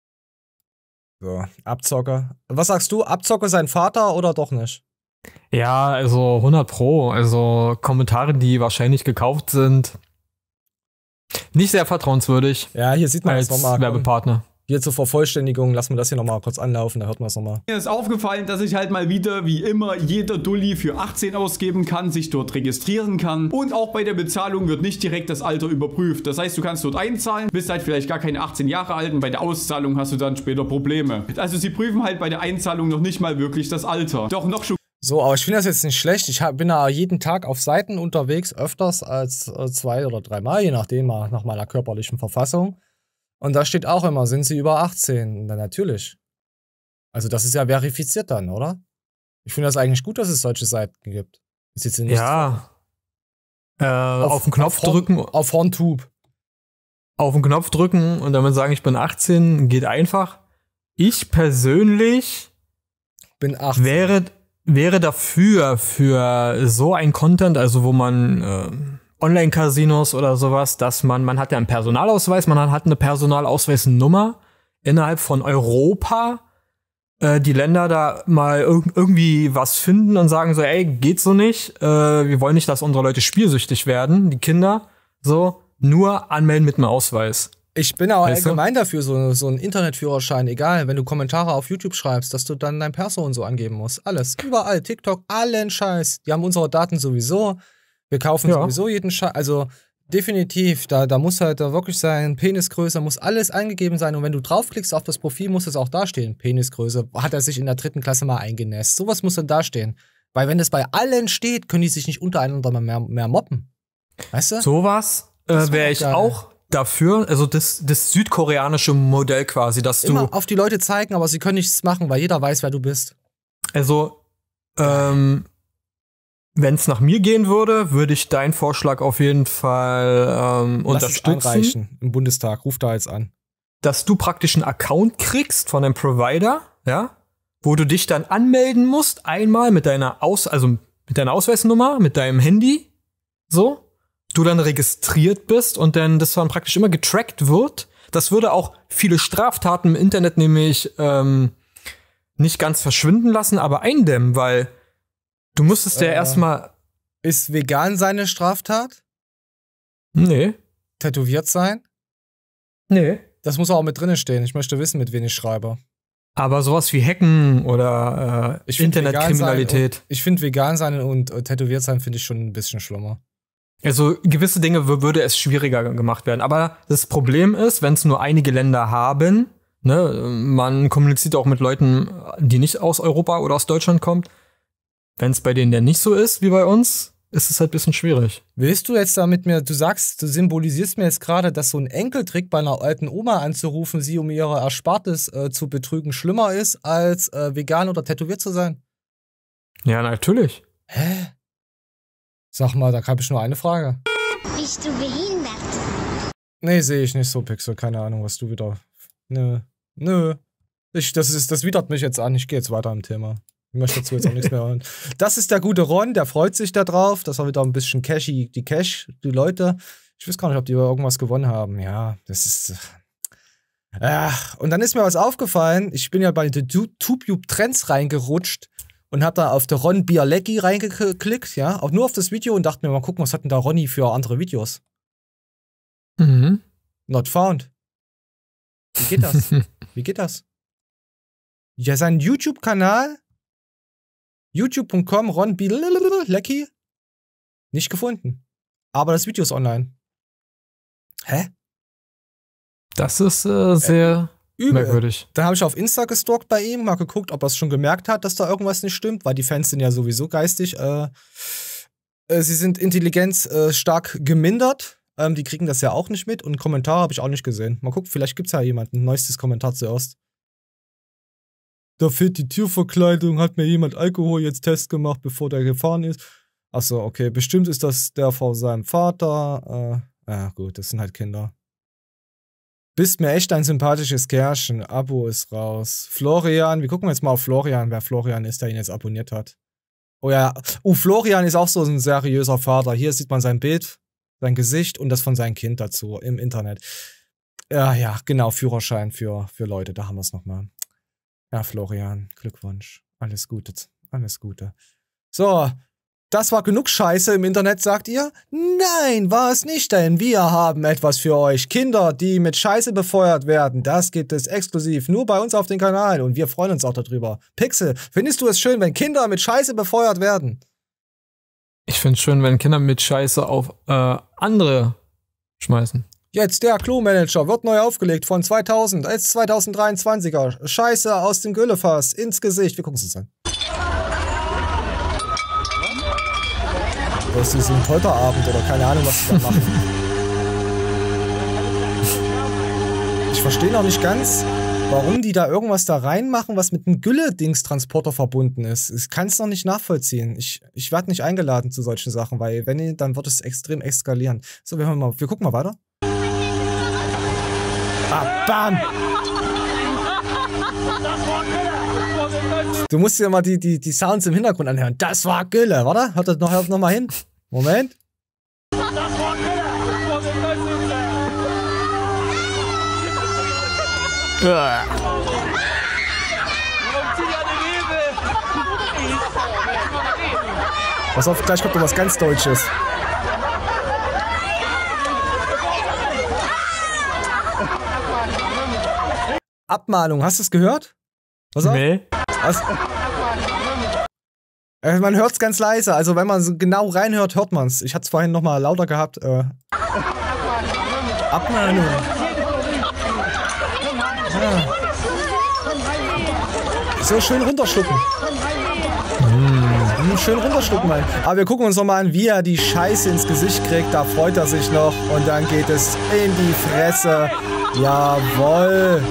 So, Abzocker. Was sagst du? Abzocker sein Vater oder doch nicht? Ja, also 100 Pro. Also Kommentare, die wahrscheinlich gekauft sind, nicht sehr vertrauenswürdig. Ja, hier sieht man als Werbepartner. Hier zur Vervollständigung lassen wir das hier nochmal kurz anlaufen, da hört man es nochmal. Mir ist aufgefallen, dass ich halt mal wieder, wie immer, jeder Dulli für 18 ausgeben kann, sich dort registrieren kann und auch bei der Bezahlung wird nicht direkt das Alter überprüft. Das heißt, du kannst dort einzahlen, bist halt vielleicht gar keine 18 Jahre alt und bei der Auszahlung hast du dann später Probleme. Also sie prüfen halt bei der Einzahlung noch nicht mal wirklich das Alter. Doch noch schon. So, aber ich finde das jetzt nicht schlecht. Ich bin da jeden Tag auf Seiten unterwegs, öfters als 2 oder 3 Mal, je nachdem, nach meiner körperlichen Verfassung. Und da steht auch immer, sind sie über 18? Na, natürlich. Also das ist ja verifiziert dann, oder? Ich finde das eigentlich gut, dass es solche Seiten gibt. Ist jetzt nicht ja. Auf den Knopf drücken. Auf Horntube. Auf den Knopf drücken und damit sagen, ich bin 18, geht einfach. Ich persönlich bin 18. Wäre dafür, für so ein Content, also wo man Online-Casinos oder sowas, dass man hat ja einen Personalausweis, man hat eine Personalausweisnummer innerhalb von Europa, die Länder da mal irgendwie was finden und sagen so, ey, geht so nicht, wir wollen nicht, dass unsere Leute spielsüchtig werden, die Kinder, so, nur anmelden mit einem Ausweis. Ich bin auch allgemein dafür, so ein Internetführerschein, egal, wenn du Kommentare auf YouTube schreibst, dass du dann dein Perso und so angeben musst. Alles, überall, TikTok, allen Scheiß. Die haben unsere Daten sowieso. Wir kaufen sowieso jeden Scheiß. Also definitiv, da muss halt da wirklich sein, Penisgröße, muss alles eingegeben sein. Und wenn du draufklickst auf das Profil, muss es auch dastehen. Penisgröße, hat er sich in der 3. Klasse mal eingenässt. Sowas muss dann dastehen. Weil wenn das bei allen steht, können die sich nicht untereinander mehr mobben. Weißt du? Sowas wäre ich auch dafür, also das südkoreanische Modell quasi, dass du immer auf die Leute zeigen, aber sie können nichts machen, weil jeder weiß, wer du bist. Also, wenn es nach mir gehen würde, würde ich deinen Vorschlag auf jeden Fall unterstützen. Lass es einreichen im Bundestag, ruf da jetzt an. Dass du praktisch einen Account kriegst von einem Provider, ja, wo du dich dann anmelden musst, einmal mit deiner Ausweisnummer, mit deinem Handy, so, du dann registriert bist und dann das dann praktisch immer getrackt wird. Das würde auch viele Straftaten im Internet nämlich nicht ganz verschwinden lassen, aber eindämmen, weil du musstest ja erstmal. Ist vegan seine Straftat? Nee. Tätowiert sein? Nee. Das muss auch mit drinne stehen. Ich möchte wissen, mit wem ich schreibe. Aber sowas wie Hacken oder Internetkriminalität. Ich finde, vegan sein und tätowiert sein finde ich schon ein bisschen schlimmer. Also gewisse Dinge würde es schwieriger gemacht werden. Aber das Problem ist, wenn es nur einige Länder haben, ne, man kommuniziert auch mit Leuten, die nicht aus Europa oder aus Deutschland kommen. Wenn es bei denen ja nicht so ist wie bei uns, ist es halt ein bisschen schwierig. Willst du jetzt da mit mir, du symbolisierst mir jetzt gerade, dass so ein Enkeltrick bei einer alten Oma anzurufen, sie um ihre Erspartes zu betrügen, schlimmer ist, als vegan oder tätowiert zu sein? Ja, natürlich. Hä? Sag mal, da habe ich nur eine Frage. Bist du behindert? Nee, sehe ich nicht so, Pixel. Keine Ahnung, was du wieder... Nö. Das widert mich jetzt an. Ich gehe jetzt weiter im Thema. Ich möchte dazu jetzt auch nichts mehr hören. Das ist der gute Ron, der freut sich da drauf. Das war wieder ein bisschen cashy, die Leute. Ich weiß gar nicht, ob die irgendwas gewonnen haben. Ja, das ist... und dann ist mir was aufgefallen. Ich bin ja bei den YouTube-Trends reingerutscht und hab da auf der Ron Bialecki reingeklickt, ja, auch nur auf das Video und dachte mir, mal gucken, was hat denn da Ronny für andere Videos? Mhm. Not found. Wie geht das? Wie geht das? Ja, sein YouTube-Kanal, youtube.com, Ron Bialecki, nicht gefunden. Aber das Video ist online. Hä? Das ist sehr... merkwürdig. Dann habe ich auf Insta gestalkt bei ihm, mal geguckt, ob er es schon gemerkt hat, dass da irgendwas nicht stimmt, weil die Fans sind ja sowieso geistig. Sie sind intelligenzstark gemindert. Die kriegen das ja auch nicht mit und Kommentare habe ich auch nicht gesehen. Mal gucken, vielleicht gibt es ja jemanden. Ein neuestes Kommentar zuerst. Da fehlt die Türverkleidung, hat mir jemand Alkohol jetzt Test gemacht, bevor der gefahren ist. Achso, okay, bestimmt ist das der von seinem Vater. Ja gut, das sind halt Kinder. Bist mir echt ein sympathisches Kerlchen. Abo ist raus. Florian, wir gucken jetzt mal auf Florian, wer Florian ist, der ihn jetzt abonniert hat. Oh ja, Florian ist auch so ein seriöser Vater. Hier sieht man sein Bild, sein Gesicht und das von seinem Kind dazu im Internet. Ja, genau, Führerschein für Leute, da haben wir es nochmal. Ja, Florian, Glückwunsch. Alles Gute, alles Gute. So, das war genug Scheiße im Internet, sagt ihr? Nein, war es nicht, denn wir haben etwas für euch. Kinder, die mit Scheiße befeuert werden, das gibt es exklusiv nur bei uns auf dem Kanal und wir freuen uns auch darüber. Pixel, findest du es schön, wenn Kinder mit Scheiße befeuert werden? Ich finde es schön, wenn Kinder mit Scheiße auf andere schmeißen. Jetzt der Klo-Manager wird neu aufgelegt von 2000 als 2023er. Scheiße aus dem Güllefass ins Gesicht. Wir gucken es uns an. Das ist ein Polterabend oder keine Ahnung, was sie da machen. Ich verstehe noch nicht ganz, warum die da irgendwas da reinmachen, was mit einem Gülle-Dings-Transporter verbunden ist. Ich kann es noch nicht nachvollziehen. Ich werde nicht eingeladen zu solchen Sachen, weil wenn, dann wird es extrem eskalieren. So, wir gucken mal weiter. Bam! Du musst dir mal die Sounds im Hintergrund anhören. Das war Gülle, warte? Hört das noch mal hin? Moment. Pass auf, gleich kommt noch was ganz Deutsches. Abmahnung, hast du es gehört? Pass auf. Nee. Man hört es ganz leise, also wenn man so genau reinhört, hört man es. Ich hatte es vorhin noch mal lauter gehabt. Abmahnung. Ja. So, schön runterschlucken. Schön runterschlucken, Mann. Aber wir gucken uns noch mal an, wie er die Scheiße ins Gesicht kriegt. Da freut er sich noch. Und dann geht es in die Fresse. Jawohl.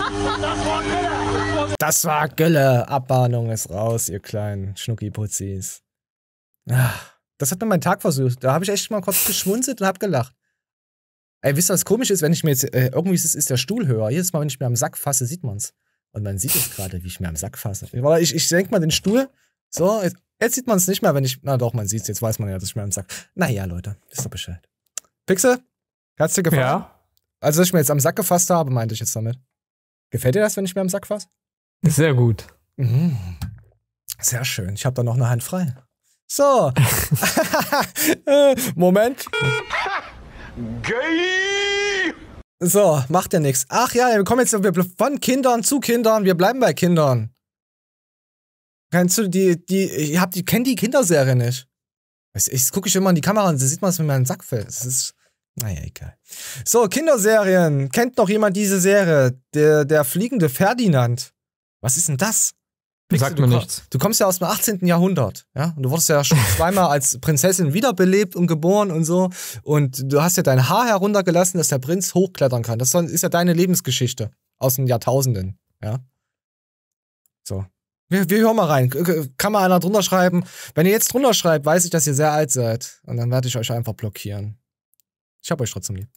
Das war Gülle. Abmahnung ist raus, ihr kleinen Schnucki-Putzis. Das hat mir meinen Tag versucht. Da habe ich echt mal kurz geschmunzelt und habe gelacht. Ey, wisst ihr, was komisch ist, wenn ich mir jetzt, irgendwie ist der Stuhl höher. Jedes Mal, wenn ich mir am Sack fasse, sieht man's. Und man sieht es gerade, wie ich mir am Sack fasse. Ich senke mal den Stuhl. So, jetzt sieht man es nicht mehr, wenn ich, na doch, man sieht es. Jetzt weiß man ja, dass ich mir am Sack. Naja, Leute, wisst ihr Bescheid. Pixel, hat's dir gefallen? Ja. Also, dass ich mir jetzt am Sack gefasst habe, meinte ich jetzt damit. Gefällt dir das, wenn ich mir am Sack fasse? Sehr gut. Sehr schön. Ich habe da noch eine Hand frei. So. Moment. Gay! So, macht ja nichts. Ach ja, wir kommen jetzt von Kindern zu Kindern. Wir bleiben bei Kindern. Kennst du kennt die Kinderserie nicht? Ich gucke immer in die Kamera und da sieht man, dass mir mein Sack fällt. Das ist, naja, egal. So, Kinderserien. Kennt noch jemand diese Serie? Der fliegende Ferdinand. Was ist denn das? Sagt mir nichts. Du kommst ja aus dem 18. Jahrhundert, ja? Und du wurdest ja schon zweimal als Prinzessin wiederbelebt und geboren und so. Und du hast ja dein Haar heruntergelassen, dass der Prinz hochklettern kann. Das ist ja deine Lebensgeschichte aus den Jahrtausenden, ja? So. Wir hören mal rein. Kann mal einer drunter schreiben? Wenn ihr jetzt drunter schreibt, weiß ich, dass ihr sehr alt seid. Und dann werde ich euch einfach blockieren. Ich hab euch trotzdem lieb.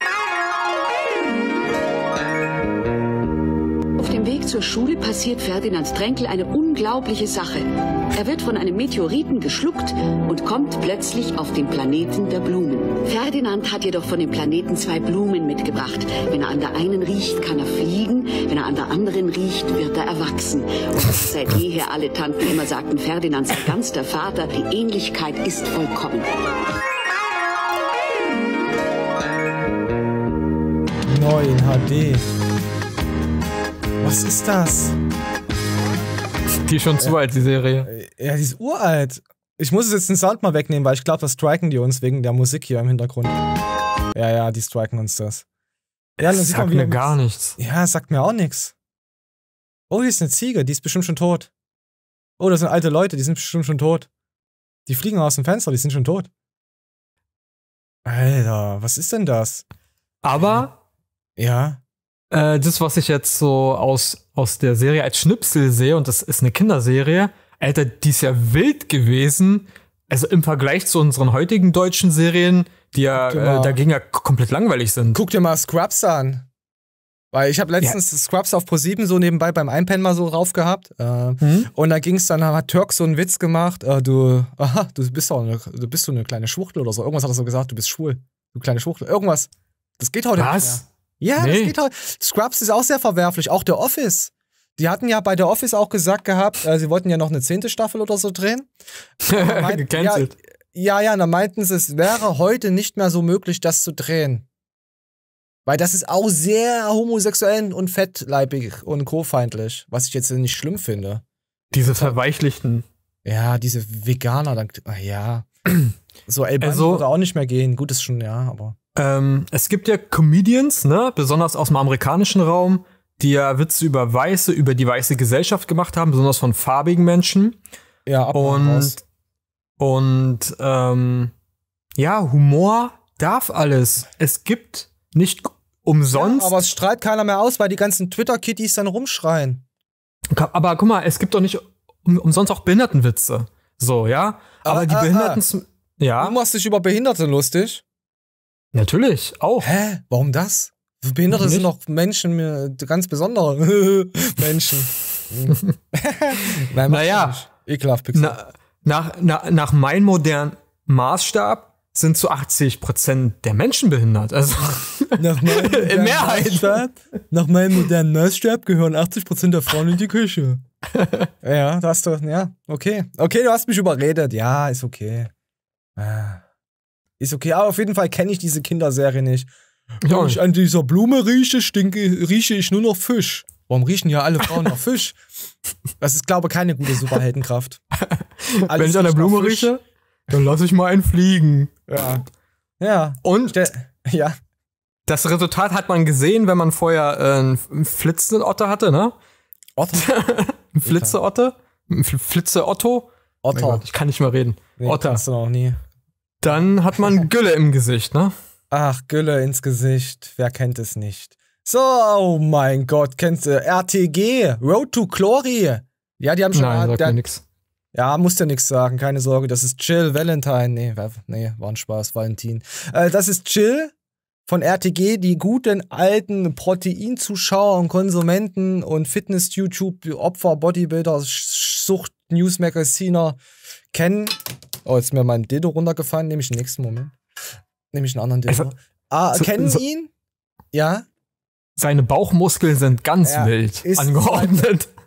Auf dem Weg zur Schule passiert Ferdinand Tränkel eine unglaubliche Sache. Er wird von einem Meteoriten geschluckt und kommt plötzlich auf den Planeten der Blumen. Ferdinand hat jedoch von dem Planeten 2 Blumen mitgebracht. Wenn er an der einen riecht, kann er fliegen. Wenn er an der anderen riecht, wird er erwachsen. Und was seit jeher alle Tanten immer sagten, Ferdinand sei ganz der Vater. Die Ähnlichkeit ist vollkommen. Neu in HD. Was ist das? Die ist schon zu alt, die Serie. Ja, die ist uralt. Ich muss jetzt den Sound mal wegnehmen, weil ich glaube, das striken die uns wegen der Musik hier im Hintergrund. Ja, die striken uns das. Ja, das sagt mir gar nichts. Ja, sagt mir auch nichts. Oh, hier ist eine Ziege, die ist bestimmt schon tot. Oh, das sind alte Leute, die sind bestimmt schon tot. Die fliegen aus dem Fenster, die sind schon tot. Alter, was ist denn das? Aber ja. Das, was ich jetzt so aus der Serie als Schnipsel sehe, und das ist eine Kinderserie, Alter, die ist ja wild gewesen. Also im Vergleich zu unseren heutigen deutschen Serien, die ja dagegen ja komplett langweilig sind. Guck dir mal Scrubs an. Weil ich habe letztens Scrubs auf Pro7 so nebenbei beim Einpennen mal so drauf gehabt. Und da ging's dann, hat Türk so einen Witz gemacht, du bist so eine kleine Schwuchtel oder so. Irgendwas hat er so gesagt, du bist schwul. Du kleine Schwuchtel. Irgendwas. Das geht heute nicht mehr. Ja, nee. Das geht heute. Scrubs ist auch sehr verwerflich. Auch The Office. Die hatten ja bei The Office auch gesagt gehabt, sie wollten ja noch eine 10. Staffel oder so drehen. Gecancelt. Ja, und dann meinten sie, es wäre heute nicht mehr so möglich, das zu drehen. Weil das ist auch sehr homosexuell und fettleibig und co-feindlich, was ich jetzt nicht schlimm finde. Diese Verweichlichten. Ja, diese Veganer, dann, ja. So, würde auch nicht mehr gehen. Gut ist schon, ja, aber. Es gibt ja Comedians, ne, besonders aus dem amerikanischen Raum, die ja Witze über die weiße Gesellschaft gemacht haben, besonders von farbigen Menschen. Ja, Humor darf alles. Es gibt nicht umsonst. Ja, aber es strahlt keiner mehr aus, weil die ganzen Twitter-Kitties dann rumschreien. Aber guck mal, es gibt doch nicht umsonst auch Behindertenwitze. So, ja? Aber die Behinderten. Ja. Du machst dich über Behinderte lustig? Natürlich, auch. Hä? Warum das? Behinderte sind doch Menschen, ganz besondere Menschen. Nein, naja. Ekelhaft, Pixel. Nach meinem modernen Maßstab sind zu 80% der Menschen behindert. Also in Mehrheit. Nach meinem modernen Maßstab gehören 80% der Frauen in die Küche. Ja, okay. Okay, du hast mich überredet. Ja, ist okay. Ist okay, aber auf jeden Fall kenne ich diese Kinderserie nicht. Wenn ich an dieser Blume rieche ich nur noch Fisch. Warum riechen ja alle Frauen nach Fisch? Das ist, glaube ich, keine gute Superheldenkraft. Wenn ich an der Blume rieche, dann lasse ich mal einen fliegen. Ja. Und das Resultat hat man gesehen, wenn man vorher einen Flitze-Otter hatte, ne? Otter? Flitze-Otter? Flitze-Otto? Otter. Gott, ich kann nicht mehr reden. Nee, Otter. Hast du noch nie. Dann hat man Gülle im Gesicht, ne? Ach, Gülle ins Gesicht. Wer kennt es nicht? So, oh mein Gott, kennst du RTG? Road to Glory. Ja, die haben schon... Nein, sagt mir nix. Ja, musst ja nichts sagen, keine Sorge. Das ist Chill, Valentine. Nee, war ein Spaß, Valentin. Das ist Chill von RTG, die guten alten Proteinzuschauer und Konsumenten und Fitness-YouTube-Opfer, Bodybuilder, Sucht-Newsmagaziner kennen. Oh, jetzt ist mir mein Dildo runtergefallen, nehme ich den nächsten Moment. Nehme ich einen anderen Dildo. Kennen ihn? Ja? Seine Bauchmuskeln sind ganz wild angeordnet.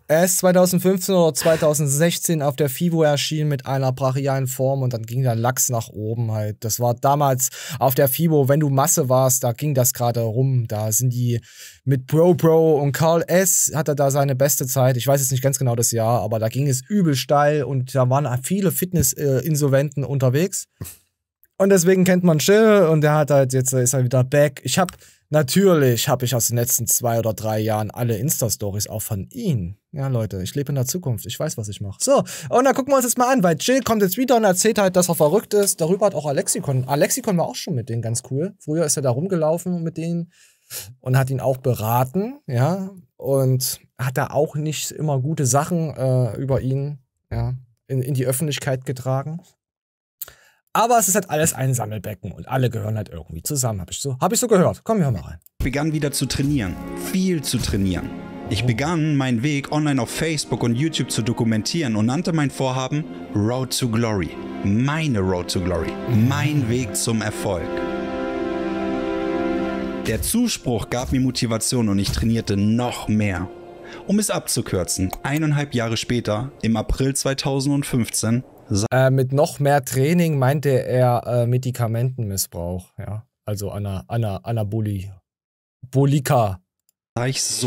Er ist 2015 oder 2016 auf der FIBO erschienen mit einer brachialen Form und dann ging der Lachs nach oben halt. Das war damals auf der FIBO, wenn du Masse warst, da ging das gerade rum. Da sind die mit Bro und Karl S. hatte da seine beste Zeit. Ich weiß jetzt nicht ganz genau das Jahr, aber da ging es übel steil und da waren viele Fitness-Insolventen unterwegs. Und deswegen kennt man Chill und der hat halt jetzt ist er wieder back. Natürlich habe ich aus den letzten 2 oder 3 Jahren alle Insta-Stories auch von ihm. Ja, Leute, ich lebe in der Zukunft. Ich weiß, was ich mache. So, und dann gucken wir uns das mal an, weil Jill kommt jetzt wieder und erzählt halt, dass er verrückt ist. Darüber hat auch Alexikon. Alexikon war auch schon mit denen ganz cool. Früher ist er da rumgelaufen mit denen und hat ihn auch beraten, ja. Und hat da auch nicht immer gute Sachen über ihn, ja, in die Öffentlichkeit getragen. Aber es ist halt alles ein Sammelbecken und alle gehören halt irgendwie zusammen, hab ich so gehört. Komm, wir hören mal rein. Ich begann wieder zu trainieren, viel zu trainieren. Ich begann meinen Weg online auf Facebook und YouTube zu dokumentieren und nannte mein Vorhaben Road to Glory. Meine Road to Glory, mein Weg zum Erfolg. Der Zuspruch gab mir Motivation und ich trainierte noch mehr. Um es abzukürzen, 1,5 Jahre später, im April 2015, mit noch mehr Training meinte er Medikamentenmissbrauch, ja. Also Anabolika. Sah ich so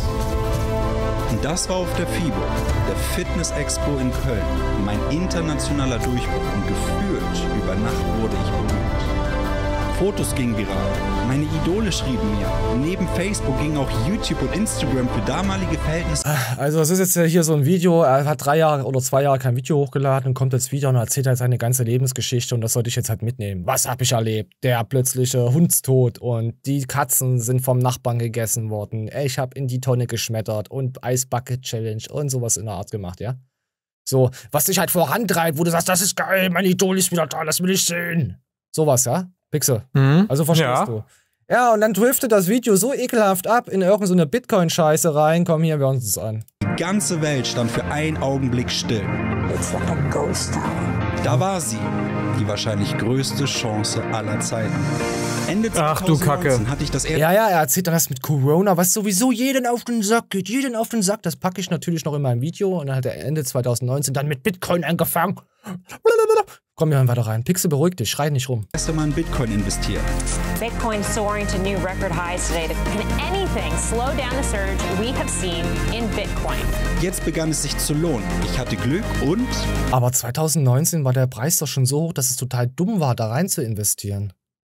aus. Und das war auf der FIBO, der Fitness Expo in Köln. Mein internationaler Durchbruch und gefühlt über Nacht wurde ich berühmt. Fotos gingen viral, meine Idole schrieben mir. Neben Facebook ging auch YouTube und Instagram für damalige Verhältnisse. Also es ist jetzt hier so ein Video, er hat 3 Jahre oder 2 Jahre kein Video hochgeladen und kommt jetzt wieder und erzählt halt seine ganze Lebensgeschichte und das sollte ich jetzt halt mitnehmen. Was habe ich erlebt? Der plötzliche Hundstod und die Katzen sind vom Nachbarn gegessen worden. Ich habe in die Tonne geschmettert und Eisbucket Challenge und sowas in der Art gemacht, ja? So, was dich halt vorantreibt, wo du sagst, das ist geil, mein Idol ist wieder da, das will ich sehen. Sowas, ja? Pixel. Also verstehst du. Ja, und dann driftet das Video so ekelhaft ab in irgendeine Bitcoin-Scheiße rein. Komm hier, wir hören uns das an. Die ganze Welt stand für einen Augenblick still. It's like a ghost town. Da war sie, die wahrscheinlich größte Chance aller Zeiten. Ende 2019 hatte ich das erste... Ja, er erzählt dann das mit Corona, was sowieso jeden auf den Sack geht. Jeden auf den Sack. Das packe ich natürlich noch in meinem Video. Und dann hat er Ende 2019 dann mit Bitcoin angefangen. Komm, wir hören weiter rein. Pixel, beruhig dich, schrei nicht rum. Erst einmal in Bitcoin investiert. Bitcoin soaring to new record highs today. Can anything slow down the surge we have seen in Bitcoin? Jetzt begann es sich zu lohnen. Ich hatte Glück und... Aber 2019 war der Preis doch schon so hoch, dass es total dumm war, da rein zu investieren.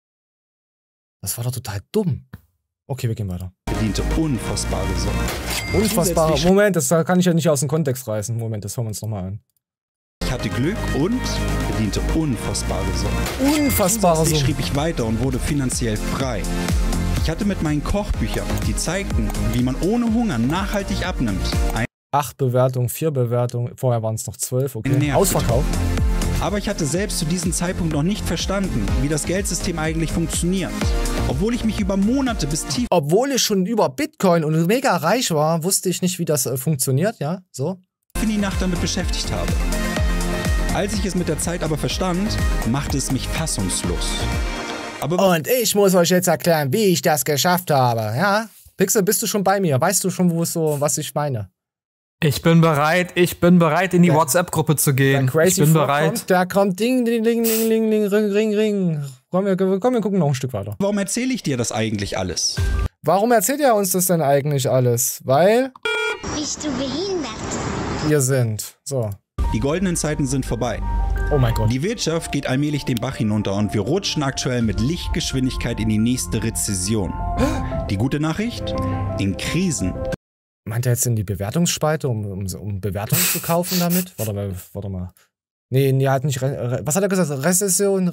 Das war doch total dumm. Okay, wir gehen weiter. Verdiente unfassbare Summen. Unfassbare... Moment, das kann ich ja nicht aus dem Kontext reißen. Moment, das hören wir uns nochmal an. Ich hatte Glück und verdiente unfassbare Summen. Unfassbare Summen. Schrieb ich weiter und wurde finanziell frei. Ich hatte mit meinen Kochbüchern, die zeigten, wie man ohne Hunger nachhaltig abnimmt. 8 Bewertungen, 4 Bewertungen, vorher waren es noch 12, okay. Ausverkauf. Aber ich hatte selbst zu diesem Zeitpunkt noch nicht verstanden, wie das Geldsystem eigentlich funktioniert. Obwohl ich mich über Monate bis tief... Obwohl ich schon über Bitcoin und mega reich war, wusste ich nicht, wie das funktioniert, ja, so. In die Nacht damit beschäftigt habe. Als ich es mit der Zeit aber verstand, machte es mich fassungslos. Und ich muss euch jetzt erklären, wie ich das geschafft habe, ja? Pixel, bist du schon bei mir? Weißt du schon, was ich meine? Ich bin bereit in die WhatsApp-Gruppe zu gehen. Ich bin bereit. Da kommt Ding, Ding, Ding, Ding, Ding, Ding, Ring, Ring, Ring. Komm, wir gucken noch ein Stück weiter. Warum erzähle ich dir das eigentlich alles? Warum erzählt er uns das denn eigentlich alles? Weil... Bist du behindert? Wir sind. So. Die goldenen Zeiten sind vorbei. Oh mein Gott. Die Wirtschaft geht allmählich den Bach hinunter und wir rutschen aktuell mit Lichtgeschwindigkeit in die nächste Rezession. Die gute Nachricht? In Krisen. Meint er jetzt in die Bewertungsspalte, um Bewertungen zu kaufen damit? Warte mal. Nee, er hat nicht... Was hat er gesagt? Rezession?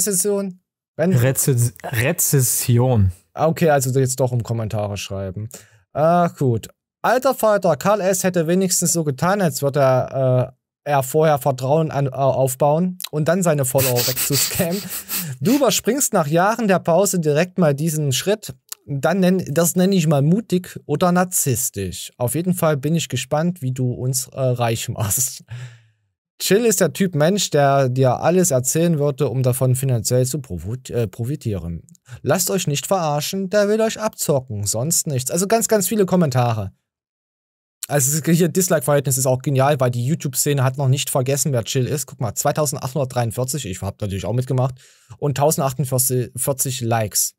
Rezession. Okay, also jetzt doch Kommentare schreiben. Gut. Alter Vater, Karl S. hätte wenigstens so getan, als würde er vorher Vertrauen aufbauen und dann seine Follower wegzuscammen. Du überspringst nach Jahren der Pause direkt mal diesen Schritt. Das nenne ich mal mutig oder narzisstisch. Auf jeden Fall bin ich gespannt, wie du uns reich machst. Chill ist der Typ Mensch, der dir alles erzählen würde, um davon finanziell zu profitieren. Lasst euch nicht verarschen, der will euch abzocken, sonst nichts. Also ganz, ganz viele Kommentare. Also hier Dislike-Verhältnis ist auch genial, weil die YouTube-Szene hat noch nicht vergessen, wer Chill ist. Guck mal, 2843, ich habe natürlich auch mitgemacht, und 1048 Likes.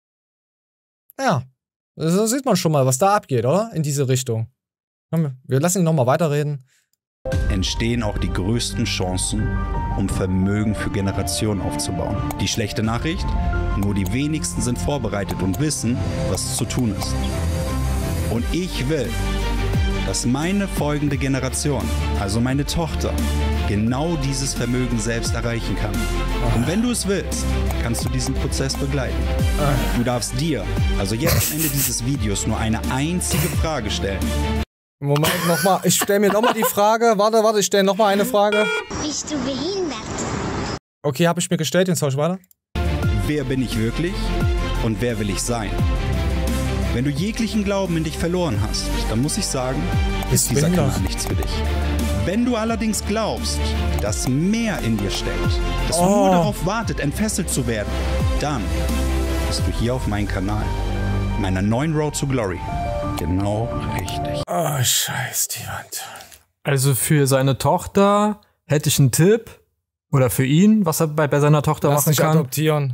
Ja, so sieht man schon mal, was da abgeht, oder? In diese Richtung. Wir lassen ihn nochmal weiterreden. Entstehen auch die größten Chancen, um Vermögen für Generationen aufzubauen. Die schlechte Nachricht? Nur die wenigsten sind vorbereitet und wissen, was zu tun ist. Und ich will, dass meine folgende Generation, also meine Tochter, genau dieses Vermögen selbst erreichen kann. Und wenn du es willst, kannst du diesen Prozess begleiten. Du darfst dir, also jetzt am Ende dieses Videos, nur eine einzige Frage stellen. Moment, nochmal. Ich stelle mir nochmal die Frage. Warte, ich stelle nochmal eine Frage. Bist du behindert? Okay, habe ich mir gestellt, jetzt soll ich weiter. Wer bin ich wirklich und wer will ich sein? Wenn du jeglichen Glauben in dich verloren hast, dann muss ich sagen, ist dieser Kanal nichts für dich. Wenn du allerdings glaubst, dass mehr in dir steckt, das nur darauf wartet, entfesselt zu werden, dann bist du hier auf meinem Kanal, meiner neuen Road to Glory. Genau richtig. Oh, scheiß die Wand. Also für seine Tochter hätte ich einen Tipp. Oder für ihn, was er bei seiner Tochter machen kann. Adoptieren.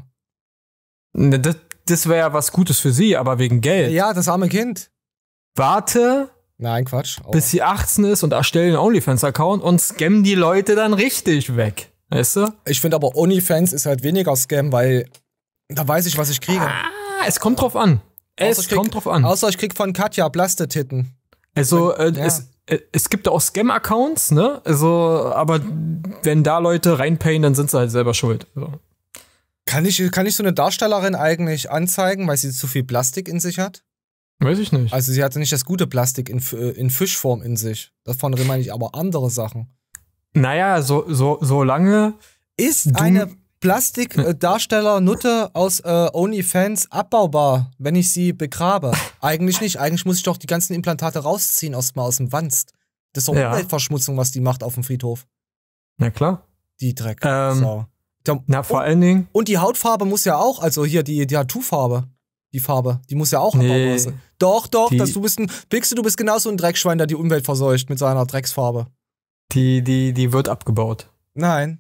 Das wäre ja was Gutes für sie, aber wegen Geld. Ja, das arme Kind. Warte. Nein, Quatsch. Bis sie 18 ist und erstelle einen OnlyFans-Account und scammen die Leute dann richtig weg. Weißt du? Ich finde aber OnlyFans ist halt weniger Scam, weil da weiß ich, was ich kriege. Es kommt drauf an. Außer ich krieg von Katja Plastetitten. Also, es gibt auch Scam-Accounts, ne? Also, aber wenn da Leute reinpayen, dann sind sie halt selber schuld. So. Kann ich so eine Darstellerin eigentlich anzeigen, weil sie zu viel Plastik in sich hat? Weiß ich nicht. Also sie hatte nicht das gute Plastik in Fischform in sich. Davon meine ich aber andere Sachen. Naja, solange ist eine Plastikdarsteller-Nutte aus OnlyFans abbaubar, wenn ich sie begrabe? Eigentlich nicht. Eigentlich muss ich doch die ganzen Implantate rausziehen erstmal aus dem Wanst. Das ist doch Umweltverschmutzung, was die macht auf dem Friedhof. Na klar. Die Dreck. Vor allen Dingen. Und die Hautfarbe muss ja auch, also hier die Tattoo-Farbe. Die Farbe, die muss ja auch abbaubar sein. Doch, du bist genauso ein Dreckschwein, der die Umwelt verseucht mit seiner Drecksfarbe. Die wird abgebaut. Nein.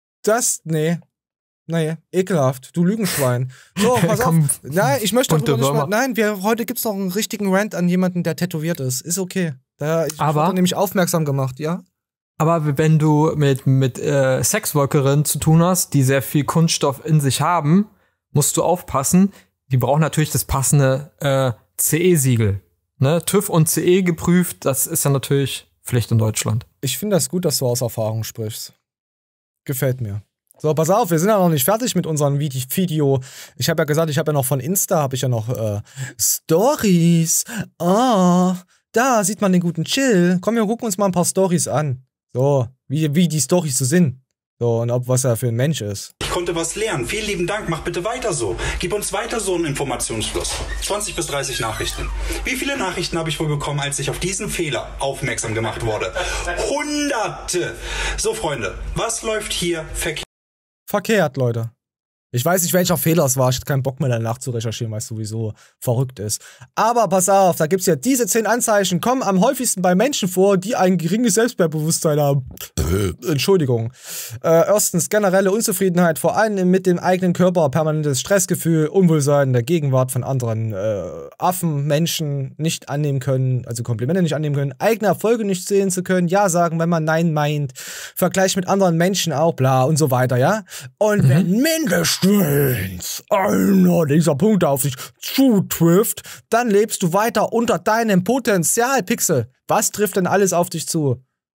Nee, ekelhaft. Du Lügenschwein. So, pass auf. Nein, ich möchte darüber nicht mal. Nein, heute gibt's noch einen richtigen Rant an jemanden, der tätowiert ist. Ist okay. Ich wurde nämlich aufmerksam gemacht, ja? Aber wenn du mit Sexworkerinnen zu tun hast, die sehr viel Kunststoff in sich haben, musst du aufpassen. Die brauchen natürlich das passende CE-Siegel. Ne? TÜV und CE geprüft, das ist ja natürlich Pflicht in Deutschland. Ich finde das gut, dass du aus Erfahrung sprichst. Gefällt mir. So, pass auf, wir sind ja noch nicht fertig mit unserem Video. Ich habe ja gesagt, ich habe ja noch von Insta, habe ich ja noch Stories. Da sieht man den guten Chill. Komm, wir gucken uns mal ein paar Stories an. So, wie die Stories so sind. So, und was er für ein Mensch ist. Ich konnte was lernen. Vielen lieben Dank. Mach bitte weiter so. Gib uns weiter so einen Informationsfluss. 20 bis 30 Nachrichten. Wie viele Nachrichten habe ich wohl bekommen, als ich auf diesen Fehler aufmerksam gemacht wurde? Hunderte! So, Freunde, was läuft hier verkehrt, Leute? Ich weiß nicht, welcher Fehler es war. Ich hatte keinen Bock mehr danach zu recherchieren, weil es sowieso verrückt ist. Aber pass auf, da gibt's ja diese 10 Anzeichen, kommen am häufigsten bei Menschen vor, die ein geringes Selbstwertbewusstsein haben. Entschuldigung. Erstens, generelle Unzufriedenheit, vor allem mit dem eigenen Körper, permanentes Stressgefühl, Unwohlsein in der Gegenwart von anderen Affen, Menschen nicht annehmen können, also Komplimente nicht annehmen können, eigene Erfolge nicht sehen zu können, ja sagen, wenn man Nein meint, Vergleich mit anderen Menschen auch, bla und so weiter, ja? Und wenn mindestens einer dieser Punkte auf dich zutrifft, dann lebst du weiter unter deinem Potenzial, Pixel. Was trifft denn alles auf dich zu?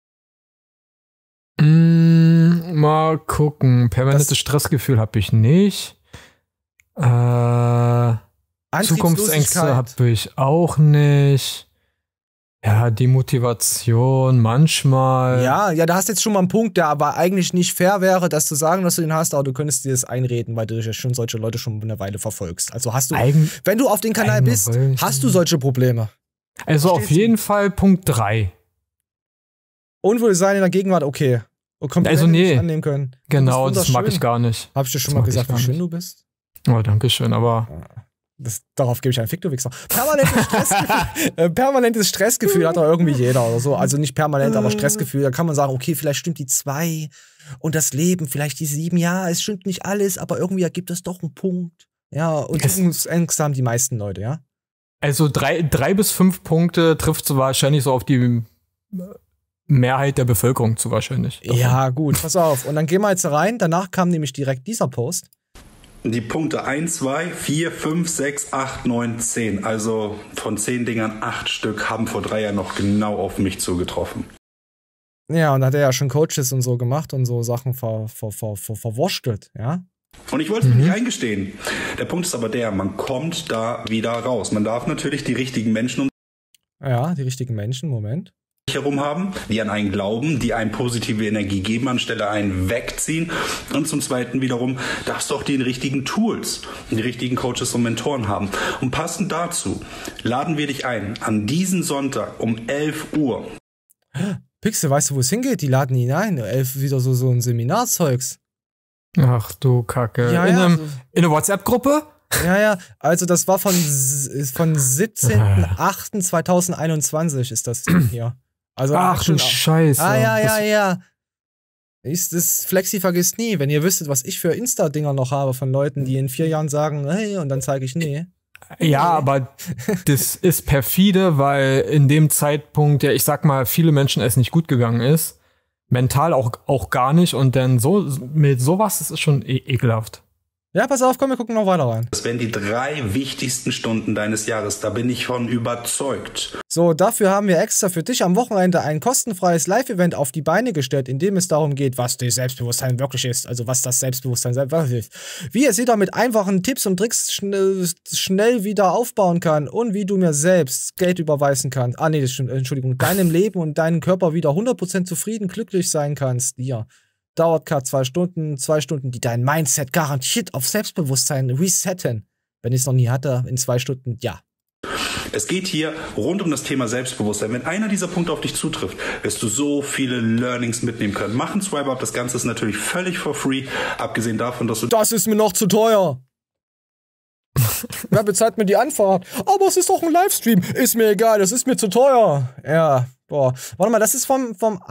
Mal gucken. Permanentes Stressgefühl habe ich nicht. Zukunftsängste habe ich auch nicht. Ja, Demotivation manchmal. Ja, da hast du jetzt schon mal einen Punkt, der aber eigentlich nicht fair wäre, das zu sagen, dass du den hast, aber du könntest dir das einreden, weil du ja schon solche Leute schon eine Weile verfolgst. Also hast du, wenn du auf den Kanal bist, hast du solche Probleme. Also auf jeden Fall Punkt 3. Unwohlsein in der Gegenwart, okay. Also nicht annehmen können. Genau, das mag ich gar nicht. Hab ich dir schon mal gesagt, wie schön du bist? Oh, danke schön, aber Darauf gebe ich einen Fick, du Wichser. Permanentes Stressgefühl hat doch irgendwie jeder oder so. Also nicht permanent, aber Stressgefühl. Da kann man sagen, okay, vielleicht stimmt die 2 und das Leben, vielleicht die 7. Ja, es stimmt nicht alles, aber irgendwie ergibt das doch einen Punkt. Ja, und Ängste haben die meisten Leute, ja. Also 3 bis 5 Punkte trifft so wahrscheinlich so auf die Mehrheit der Bevölkerung zu wahrscheinlich. Davon. Ja, gut, pass auf. Und dann gehen wir jetzt rein. Danach kam nämlich direkt dieser Post. Die Punkte 1, 2, 4, 5, 6, 8, 9, 10. Also von 10 Dingern 8 Stück haben vor 3 Jahren noch genau auf mich zugetroffen. Ja, und da hat er ja schon Coaches und so gemacht und so Sachen verwurschtelt, ja. Und ich wollte es mir nicht eingestehen. Der Punkt ist aber der, man kommt da wieder raus. Man darf natürlich die richtigen Menschen die richtigen Menschen, Moment. herum haben, die an einen glauben, die einem positive Energie geben, anstelle einen wegziehen. Und zum Zweiten wiederum darfst du auch die richtigen Tools, die richtigen Coaches und Mentoren haben. Und passend dazu laden wir dich ein, an diesen Sonntag um 11 Uhr. Pixel, weißt du, wo es hingeht? Die laden ihn ein. 11 wieder so ein Seminarzeugs. Ach du Kacke. Ja, in einer WhatsApp-Gruppe? Ja, also das war von 17.08.2021 ist das hier. Also ach du Scheiße. Ja. Das Flexi vergisst nie. Wenn ihr wüsstet, was ich für Insta-Dinger noch habe von Leuten, die in 4 Jahren sagen, hey, und dann zeige ich nee. Ja, aber das ist perfide, weil in dem Zeitpunkt, ja, ich sag mal, viele Menschen es nicht gut gegangen ist. Mental auch gar nicht. Und dann mit sowas, das ist schon ekelhaft. Ja, pass auf, komm, wir gucken noch weiter rein. Das wären die 3 wichtigsten Stunden deines Jahres, da bin ich von überzeugt. So, dafür haben wir extra für dich am Wochenende ein kostenfreies Live-Event auf die Beine gestellt, in dem es darum geht, was das Selbstbewusstsein wirklich ist, also was das Selbstbewusstsein ist. Wie es jeder mit einfachen Tipps und Tricks schnell wieder aufbauen kann und wie du mir selbst Geld überweisen kannst. Ah nee, das stimmt, Entschuldigung, deinem Leben und deinem Körper wieder 100% zufrieden, glücklich sein kannst. Ja. Dauert gerade 2 Stunden, die dein Mindset garantiert auf Selbstbewusstsein resetten. Wenn ich es noch nie hatte, in 2 Stunden, ja. Es geht hier rund um das Thema Selbstbewusstsein. Wenn einer dieser Punkte auf dich zutrifft, wirst du so viele Learnings mitnehmen können. Mach einen Swipe-Up, das Ganze ist natürlich völlig for free, abgesehen davon, dass du... Das ist mir noch zu teuer. Wer bezahlt mir die Anfahrt? Aber es ist doch ein Livestream. Ist mir egal, das ist mir zu teuer. Ja, boah. Warte mal, das ist vom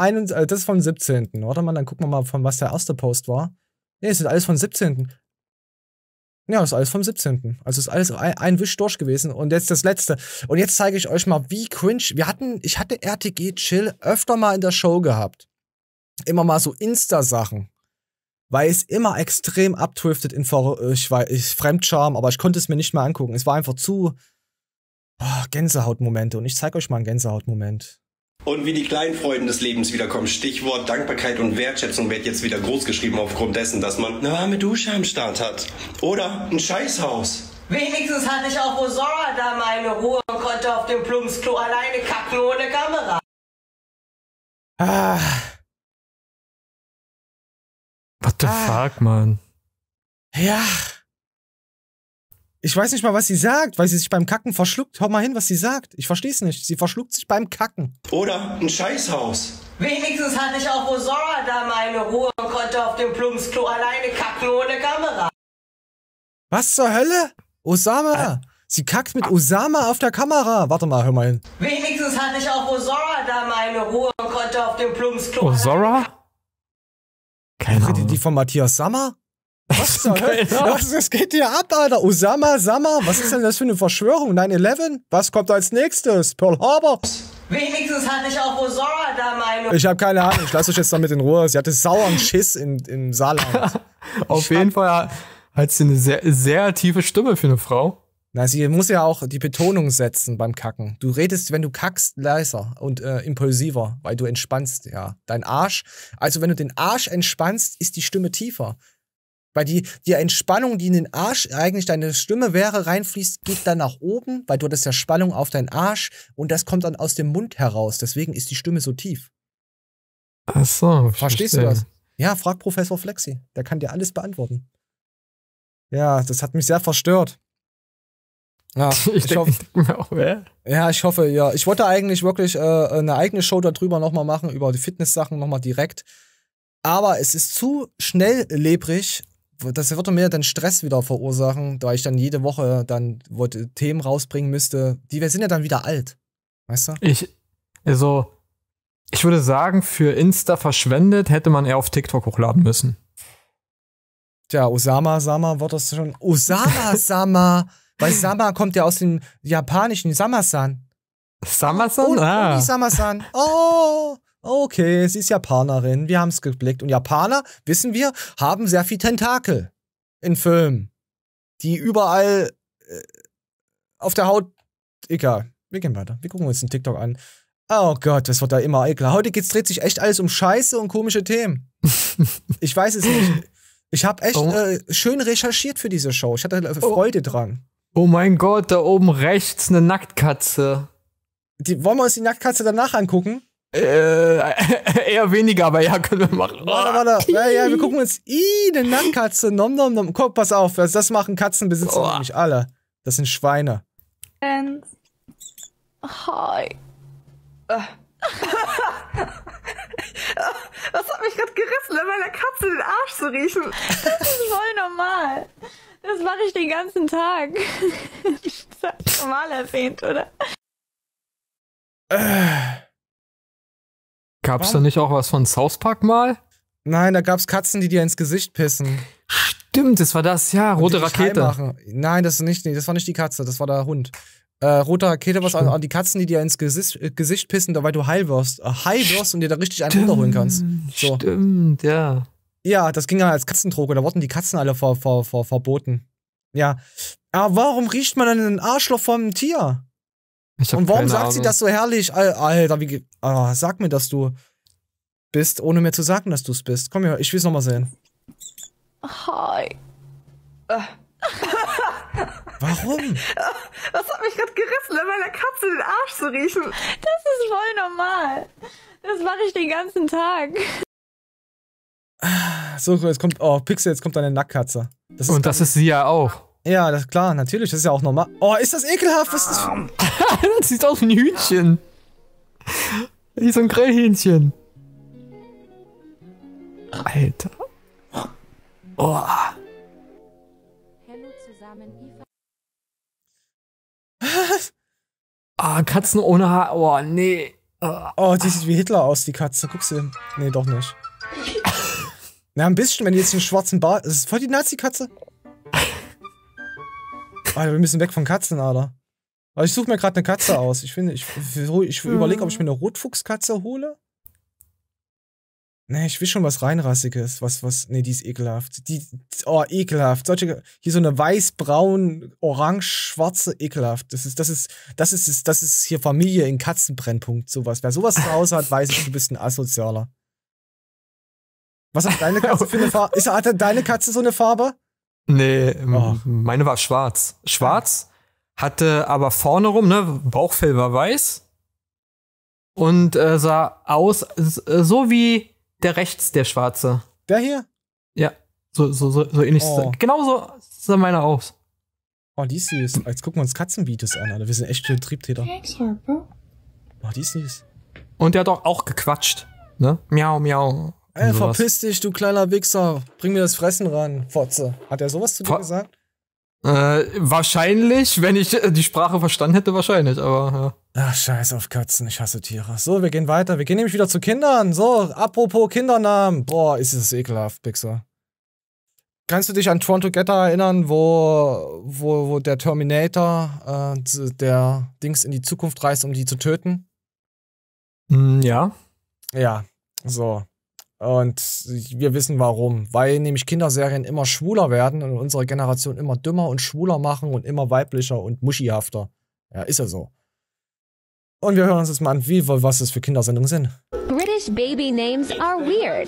17. Warte mal, dann gucken wir mal, von was der erste Post war. Nee, es ist alles vom 17. Ja, das ist alles vom 17. Also ist alles ein Wisch durch gewesen. Und jetzt das letzte. Und jetzt zeige ich euch mal, wie cringe. Ich hatte RTG Chill öfter mal in der Show gehabt. Immer mal so Insta-Sachen. Weil es immer extrem abdriftet in Fremdscham, aber ich konnte es mir nicht mehr angucken. Es war einfach zu Gänsehautmomente. Und ich zeige euch mal einen Gänsehautmoment. Und wie die kleinen Freuden des Lebens wiederkommen. Stichwort Dankbarkeit und Wertschätzung wird jetzt wieder großgeschrieben aufgrund dessen, dass man eine warme Dusche am Start hat. Oder ein Scheißhaus. Wenigstens hatte ich auch Osora da meine Ruhe und konnte auf dem Plumpsklo alleine kacken ohne Kamera. What the fuck, Mann? Ja. Ich weiß nicht mal, was sie sagt, weil sie sich beim Kacken verschluckt. Hör mal hin, was sie sagt. Ich versteh's nicht. Sie verschluckt sich beim Kacken. Oder ein Scheißhaus. Wenigstens hatte ich auch Osora da meine Ruhe und konnte auf dem Plumpsklo alleine kacken ohne Kamera. Was zur Hölle? Osama. Sie kackt mit Osama auf der Kamera. Warte mal, hör mal hin. Wenigstens hatte ich auch Osora da meine Ruhe und konnte auf dem Plumpsklo. Osora? Keine Ahnung. Die von Matthias Sammer? Was zur Hölle? Was geht hier ab, Alter? Osama, Sammer? Was ist denn das für eine Verschwörung? 9/11? Was kommt als nächstes? Pearl Harbor? Wenigstens hatte ich auch Osora da meine... Ich habe keine Ahnung. Ich lasse euch jetzt damit in Ruhe. Sie hatte sauren Schiss im Saarland. Auf jeden Fall hat sie eine sehr, sehr tiefe Stimme für eine Frau. Na, sie muss ja auch die Betonung setzen beim Kacken. Du redest, wenn du kackst, leiser und impulsiver, weil du entspannst, ja. Dein Arsch, also wenn du den Arsch entspannst, ist die Stimme tiefer. Weil die Entspannung, die in den Arsch eigentlich deine Stimme wäre, reinfließt, geht dann nach oben, weil du hattest ja Spannung auf deinen Arsch und das kommt dann aus dem Mund heraus. Deswegen ist die Stimme so tief. Ach so. Verstehst du das? Ja, frag Professor Flexi. Der kann dir alles beantworten. Ja, das hat mich sehr verstört. Ja, ich hoffe, ja. Ich wollte eigentlich wirklich eine eigene Show darüber nochmal machen, über die Fitness-Sachen nochmal direkt. Aber es ist zu schnelllebrig, das würde mir dann Stress wieder verursachen, da ich dann jede Woche dann Themen rausbringen müsste. Wir sind ja dann wieder alt. Weißt du? Ich würde sagen, für Insta verschwendet hätte man eher auf TikTok hochladen müssen. Tja, Osama-sama wird das schon. Osama-sama! Weil Sama kommt ja aus dem japanischen Sama-san. Sama-san? Ah. Sama-san. Oh, okay, sie ist Japanerin. Wir haben es geblickt. Und Japaner, wissen wir, haben sehr viel Tentakel in Filmen. Die überall auf der Haut. Egal. Wir gehen weiter. Wir gucken uns den TikTok an. Oh Gott, das wird da immer ekler. Heute dreht sich echt alles um Scheiße und komische Themen. Ich weiß es nicht. Ich habe echt schön recherchiert für diese Show. Ich hatte Freude dran. Oh mein Gott, da oben rechts eine Nacktkatze. Wollen wir uns die Nacktkatze danach angucken? Eher weniger, aber ja, können wir machen. Warte. Ja, wir gucken uns eine Nacktkatze. Nom, nom, nom. Guck, pass auf, das machen Katzenbesitzer nämlich alle. Das sind Schweine. Hi. Das hat mich gerade gerissen, an meiner Katze den Arsch zu riechen. Das ist voll normal. Das mache ich den ganzen Tag. Das hab ich normal erwähnt, oder? Gab's da nicht auch was von South Park mal? Nein, da gab's Katzen, die dir ins Gesicht pissen. Stimmt, das war das, ja, rote Rakete. Nein, das war nicht die Katze, das war der Hund. Rote Rakete, was an die Katzen, die dir ins Gesicht pissen, weil du high wirst und dir da richtig einen runterholen kannst. So. Stimmt, ja. Ja, das ging ja als Katzendroge, da wurden die Katzen alle verboten. Ja. Aber warum riecht man dann den Arschloch vom Tier? Und warum sagt sie das so herrlich? Alter, sag mir, dass du bist, ohne mir zu sagen, dass du es bist. Komm her, ich will es nochmal sehen. Hi. Warum? Das hat mich gerade gerissen, an meiner Katze den Arsch zu riechen. Das ist voll normal. Das mache ich den ganzen Tag. So, jetzt kommt, Pixel, jetzt kommt deine Nacktkatze. Das ist sie ja auch. Ja, das klar, natürlich, das ist ja auch normal. Oh, ist das ekelhaft? Was ist das für... Das sieht aus wie ein Hühnchen. Wie so ein Grillhähnchen. Alter. Oh. Katzen ohne Haar. Oh, nee. Oh, die sieht wie Hitler aus, die Katze. Guck sie. Nee, doch nicht. Na, ein bisschen, wenn die jetzt einen schwarzen Bart... Das ist voll die Nazi-Katze. Alter, wir müssen weg von Katzen, Alter. Aber ich suche mir gerade eine Katze aus. Ich überlege, ob ich mir eine Rotfuchskatze hole. Nee, ich will schon was Reinrassiges. Nee, die ist ekelhaft. Ekelhaft. Hier so eine weiß-braun, orange-schwarze, ekelhaft. Das ist hier Familie in Katzenbrennpunkt, sowas. Wer sowas zu Hause hat, weiß ich, du bist ein Asozialer. Was hat deine Katze für eine Farbe? Hat deine Katze so eine Farbe? Nee, meine war schwarz. Schwarz, hatte aber vorne rum, ne, Bauchfell war weiß und sah aus so wie der rechts, der Schwarze. Der hier? Ja, so ähnlich. Genau so sah meine aus. Oh, die ist süß. Jetzt gucken wir uns Katzenvideos an, Alter. Wir sind echt Triebtäter. Oh, die ist süß. Und der hat auch gequatscht, ne? Miau, miau. Ey, verpiss dich, du kleiner Wichser. Bring mir das Fressen ran, Fotze. Hat er sowas zu dir gesagt? Wahrscheinlich, wenn ich die Sprache verstanden hätte, wahrscheinlich, aber ja. Ach, scheiß auf Katzen, ich hasse Tiere. So, wir gehen weiter. Wir gehen nämlich wieder zu Kindern. So, apropos Kindernamen. Boah, ist es ekelhaft, Wichser. Kannst du dich an Tron Together erinnern, wo der Terminator der Dings in die Zukunft reist, um die zu töten? Ja. Ja, so. Und wir wissen warum. Weil nämlich Kinderserien immer schwuler werden und unsere Generation immer dümmer und schwuler machen und immer weiblicher und muschihafter. Ja, ist ja so. Und wir hören uns jetzt mal an, was das für Kindersendungen sind. British baby names are weird.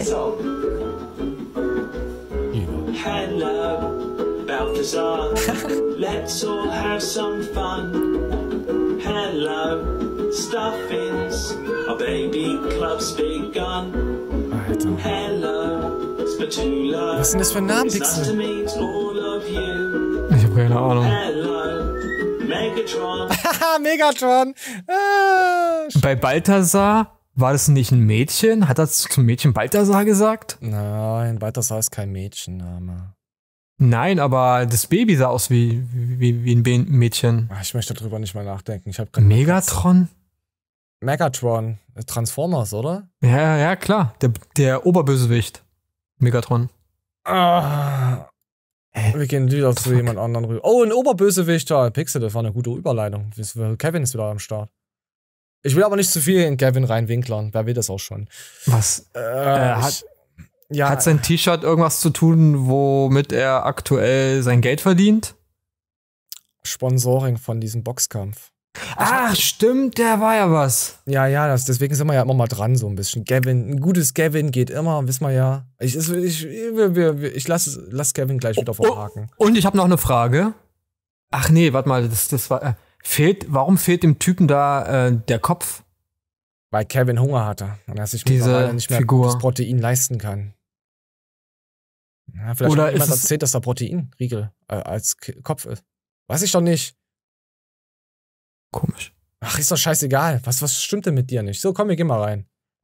Hello, Balthazar. Let's all have some fun. Hello, Stuffins. Our baby club's begun. Alter. Hello, Spatula. Was sind das für Namen, Pixel? Ich hab keine Ahnung. Hello, Megatron. Megatron. Bei Balthasar war das nicht ein Mädchen? Hat er zum Mädchen Balthasar gesagt? Nein, Balthasar ist kein Mädchenname. Nein, aber das Baby sah aus wie ein Mädchen. Ich möchte darüber nicht mal nachdenken. Ich hab Megatron? Megatron. Transformers, oder? Ja, klar. Der Oberbösewicht. Megatron. Wir gehen wieder zu jemand anderen rüber. Oh, ein Oberbösewicht. Pixel, das war eine gute Überleitung. Kevin ist wieder am Start. Ich will aber nicht zu viel in Kevin reinwinklern. Wer will das auch schon? Was? Hat sein T-Shirt irgendwas zu tun, womit er aktuell sein Geld verdient? Sponsoring von diesem Boxkampf. Ach, stimmt, der war ja was. Ja, deswegen sind wir ja immer mal dran, so ein bisschen. Ein gutes Kevin geht immer, wissen wir ja. Ich lass Kevin gleich wieder verhaken. Und ich habe noch eine Frage. Ach nee, warte mal, das war. Warum fehlt dem Typen da der Kopf? Weil Kevin Hunger hatte und er sich mittlerweile nicht mehr das Protein leisten kann. Ja, vielleicht hat jemand erzählt, dass da Proteinriegel als Kopf ist. Weiß ich doch nicht. Komisch. Ach, ist doch scheißegal. Was stimmt denn mit dir nicht? So, komm, wir gehen mal rein.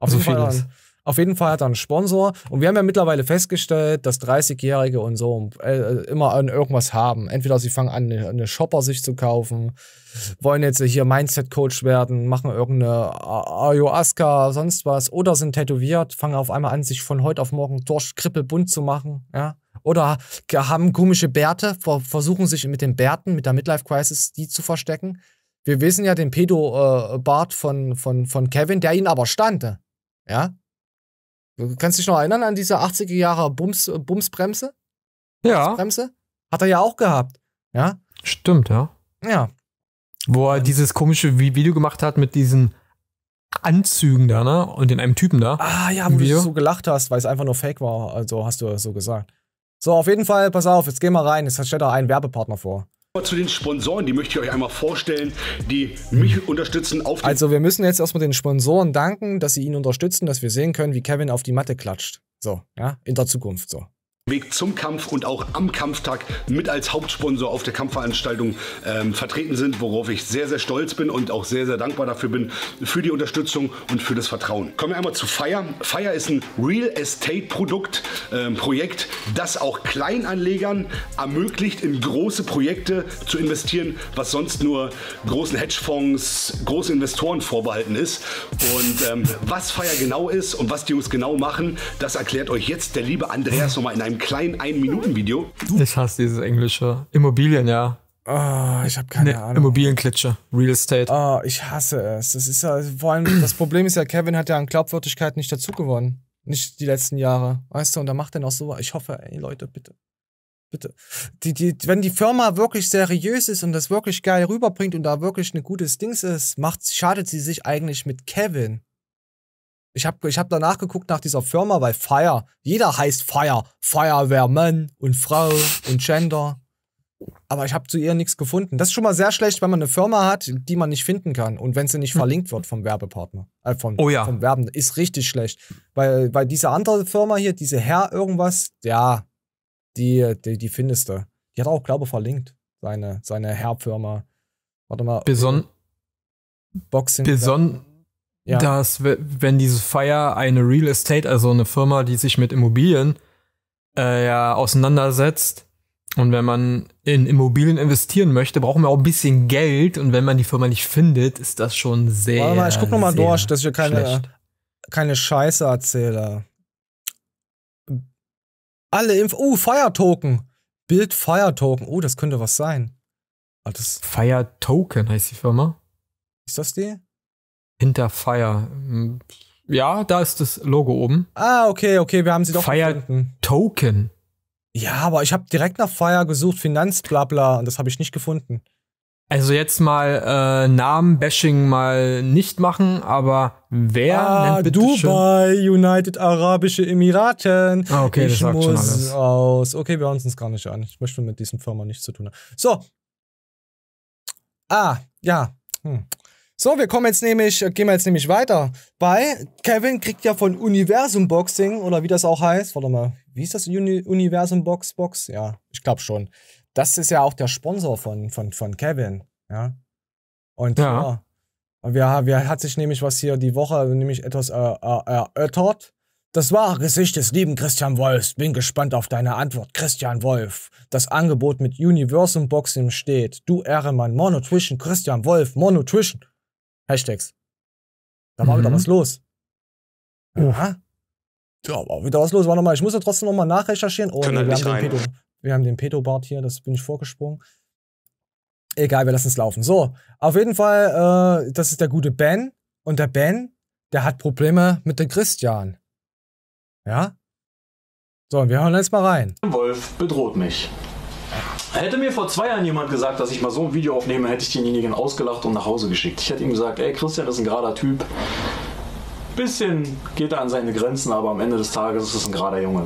Auf jeden Fall hat er einen Sponsor. Und wir haben ja mittlerweile festgestellt, dass 30-Jährige und so immer an irgendwas haben. Entweder sie fangen an, eine Shopper sich zu kaufen, wollen jetzt hier Mindset-Coach werden, machen irgendeine Ayahuasca, sonst was, oder sind tätowiert, fangen auf einmal an, sich von heute auf morgen krippelbunt zu machen, ja. Oder haben komische Bärte, versuchen sich mit den Bärten, mit der Midlife-Crisis, die zu verstecken. Wir wissen ja den Pedo-Bart von Kevin, der ihn aber stand, ja. Du kannst dich noch erinnern an diese 80er Jahre Bumsbremse? Ja. Bumsbremse? Hat er ja auch gehabt. Ja? Stimmt, ja. Ja. Wo er dieses komische Video gemacht hat mit diesen Anzügen da, ne? Und in einem Typen da. Ah ja, wo du so gelacht hast, weil es einfach nur Fake war. Also hast du so gesagt. So, auf jeden Fall, pass auf, jetzt gehen wir rein. Jetzt stellt er einen Werbepartner vor. Zu den Sponsoren, die möchte ich euch einmal vorstellen, die mich unterstützen auf Also wir müssen jetzt erstmal den Sponsoren danken, dass sie ihn unterstützen, dass wir sehen können, wie Kevin auf die Matte klatscht. So, ja, in der Zukunft so. Weg zum Kampf und auch am Kampftag mit als Hauptsponsor auf der Kampfveranstaltung vertreten sind, worauf ich sehr, sehr stolz bin und auch sehr, sehr dankbar dafür bin, für die Unterstützung und für das Vertrauen. Kommen wir einmal zu Fire. Fire ist ein Real Estate Projekt, das auch Kleinanlegern ermöglicht, in große Projekte zu investieren, was sonst nur großen Hedgefonds, großen Investoren vorbehalten ist. Und was Fire genau ist und was die Jungs genau machen, das erklärt euch jetzt der liebe Andreas nochmal in einem kleinen 1-Minuten-Video. Ich hasse dieses Englische. Immobilien, ja. Oh, ich habe keine Ahnung. Immobilienklitsche. Real Estate. Oh, ich hasse es. Das ist ja, vor allem, das Problem ist ja, Kevin hat ja an Glaubwürdigkeit nicht dazu gewonnen. Nicht die letzten Jahre. Weißt du, und da macht er noch so. Ich hoffe, ey, Leute, bitte. Bitte. Wenn die Firma wirklich seriös ist und das wirklich geil rüberbringt und da wirklich ein gutes Dings ist, schadet sie sich eigentlich mit Kevin. Ich hab danach geguckt nach dieser Firma, weil Fire, jeder heißt Fire. Feuerwehrmann und Frau und Gender. Aber ich habe zu ihr nichts gefunden. Das ist schon mal sehr schlecht, wenn man eine Firma hat, die man nicht finden kann. Und wenn sie nicht verlinkt wird vom Werbepartner. Vom Werben, ist richtig schlecht. Weil diese andere Firma hier, diese Herr irgendwas, ja, die findest du. Die hat auch, glaube ich, verlinkt. Seine Herr-Firma. Warte mal. Boxing. Ja. Dass, wenn diese Fire eine Real Estate, also eine Firma, die sich mit Immobilien auseinandersetzt, und wenn man in Immobilien investieren möchte, braucht man auch ein bisschen Geld, und wenn man die Firma nicht findet, ist das schon sehr Warte mal, ich guck nochmal durch, dass ich keine Scheiße erzähle. Alle Fire Token. Bild Fire Token. Oh, das könnte was sein. Fire Token heißt die Firma. Ist das die? Hinter Fire. Ja, da ist das Logo oben. Ah, okay, wir haben sie doch Fire Token. Ja, aber ich habe direkt nach Fire gesucht, Finanzblabla, und das habe ich nicht gefunden. Also jetzt mal Namen-Bashing mal nicht machen, aber wer nennt bitte Dubai, schön? United Arabische Emiraten. Ah, okay, das sagt schon alles. Aus. Okay, wir hören uns gar nicht an. Ich möchte mit diesen Firmen nichts zu tun haben. So. Ja. So, gehen wir jetzt nämlich weiter. Bei Kevin kriegt ja von Universum Boxing, oder wie das auch heißt, warte mal, wie ist das Universum Box? Ja, ich glaube schon. Das ist ja auch der Sponsor von Kevin, ja. Und ja. Und wir hat sich nämlich was hier die Woche nämlich etwas erörtert, Das wahre Gesicht des lieben Christian Wolfs. Bin gespannt auf deine Antwort, Christian Wolf. Das Angebot mit Universum Boxing steht. Du Ehrenmann, Monotrition, Christian Wolf, Monotrition. Hashtags. Da war wieder was los. Ja. Ja, war wieder was los. Warte mal, ich muss ja trotzdem nochmal nachrecherchieren. Oh, nee, wir haben den Pedo-Bart hier, das bin ich vorgesprungen. Egal, wir lassen es laufen. So, auf jeden Fall, das ist der gute Ben. Und der Ben, der hat Probleme mit dem Christian. Ja? So, wir hören jetzt mal rein. Wolf bedroht mich. Hätte mir vor 2 Jahren jemand gesagt, dass ich mal so ein Video aufnehme, hätte ich denjenigen ausgelacht und nach Hause geschickt. Ich hätte ihm gesagt, ey, Christian ist ein gerader Typ. Bisschen geht er an seine Grenzen, aber am Ende des Tages ist es ein gerader Junge.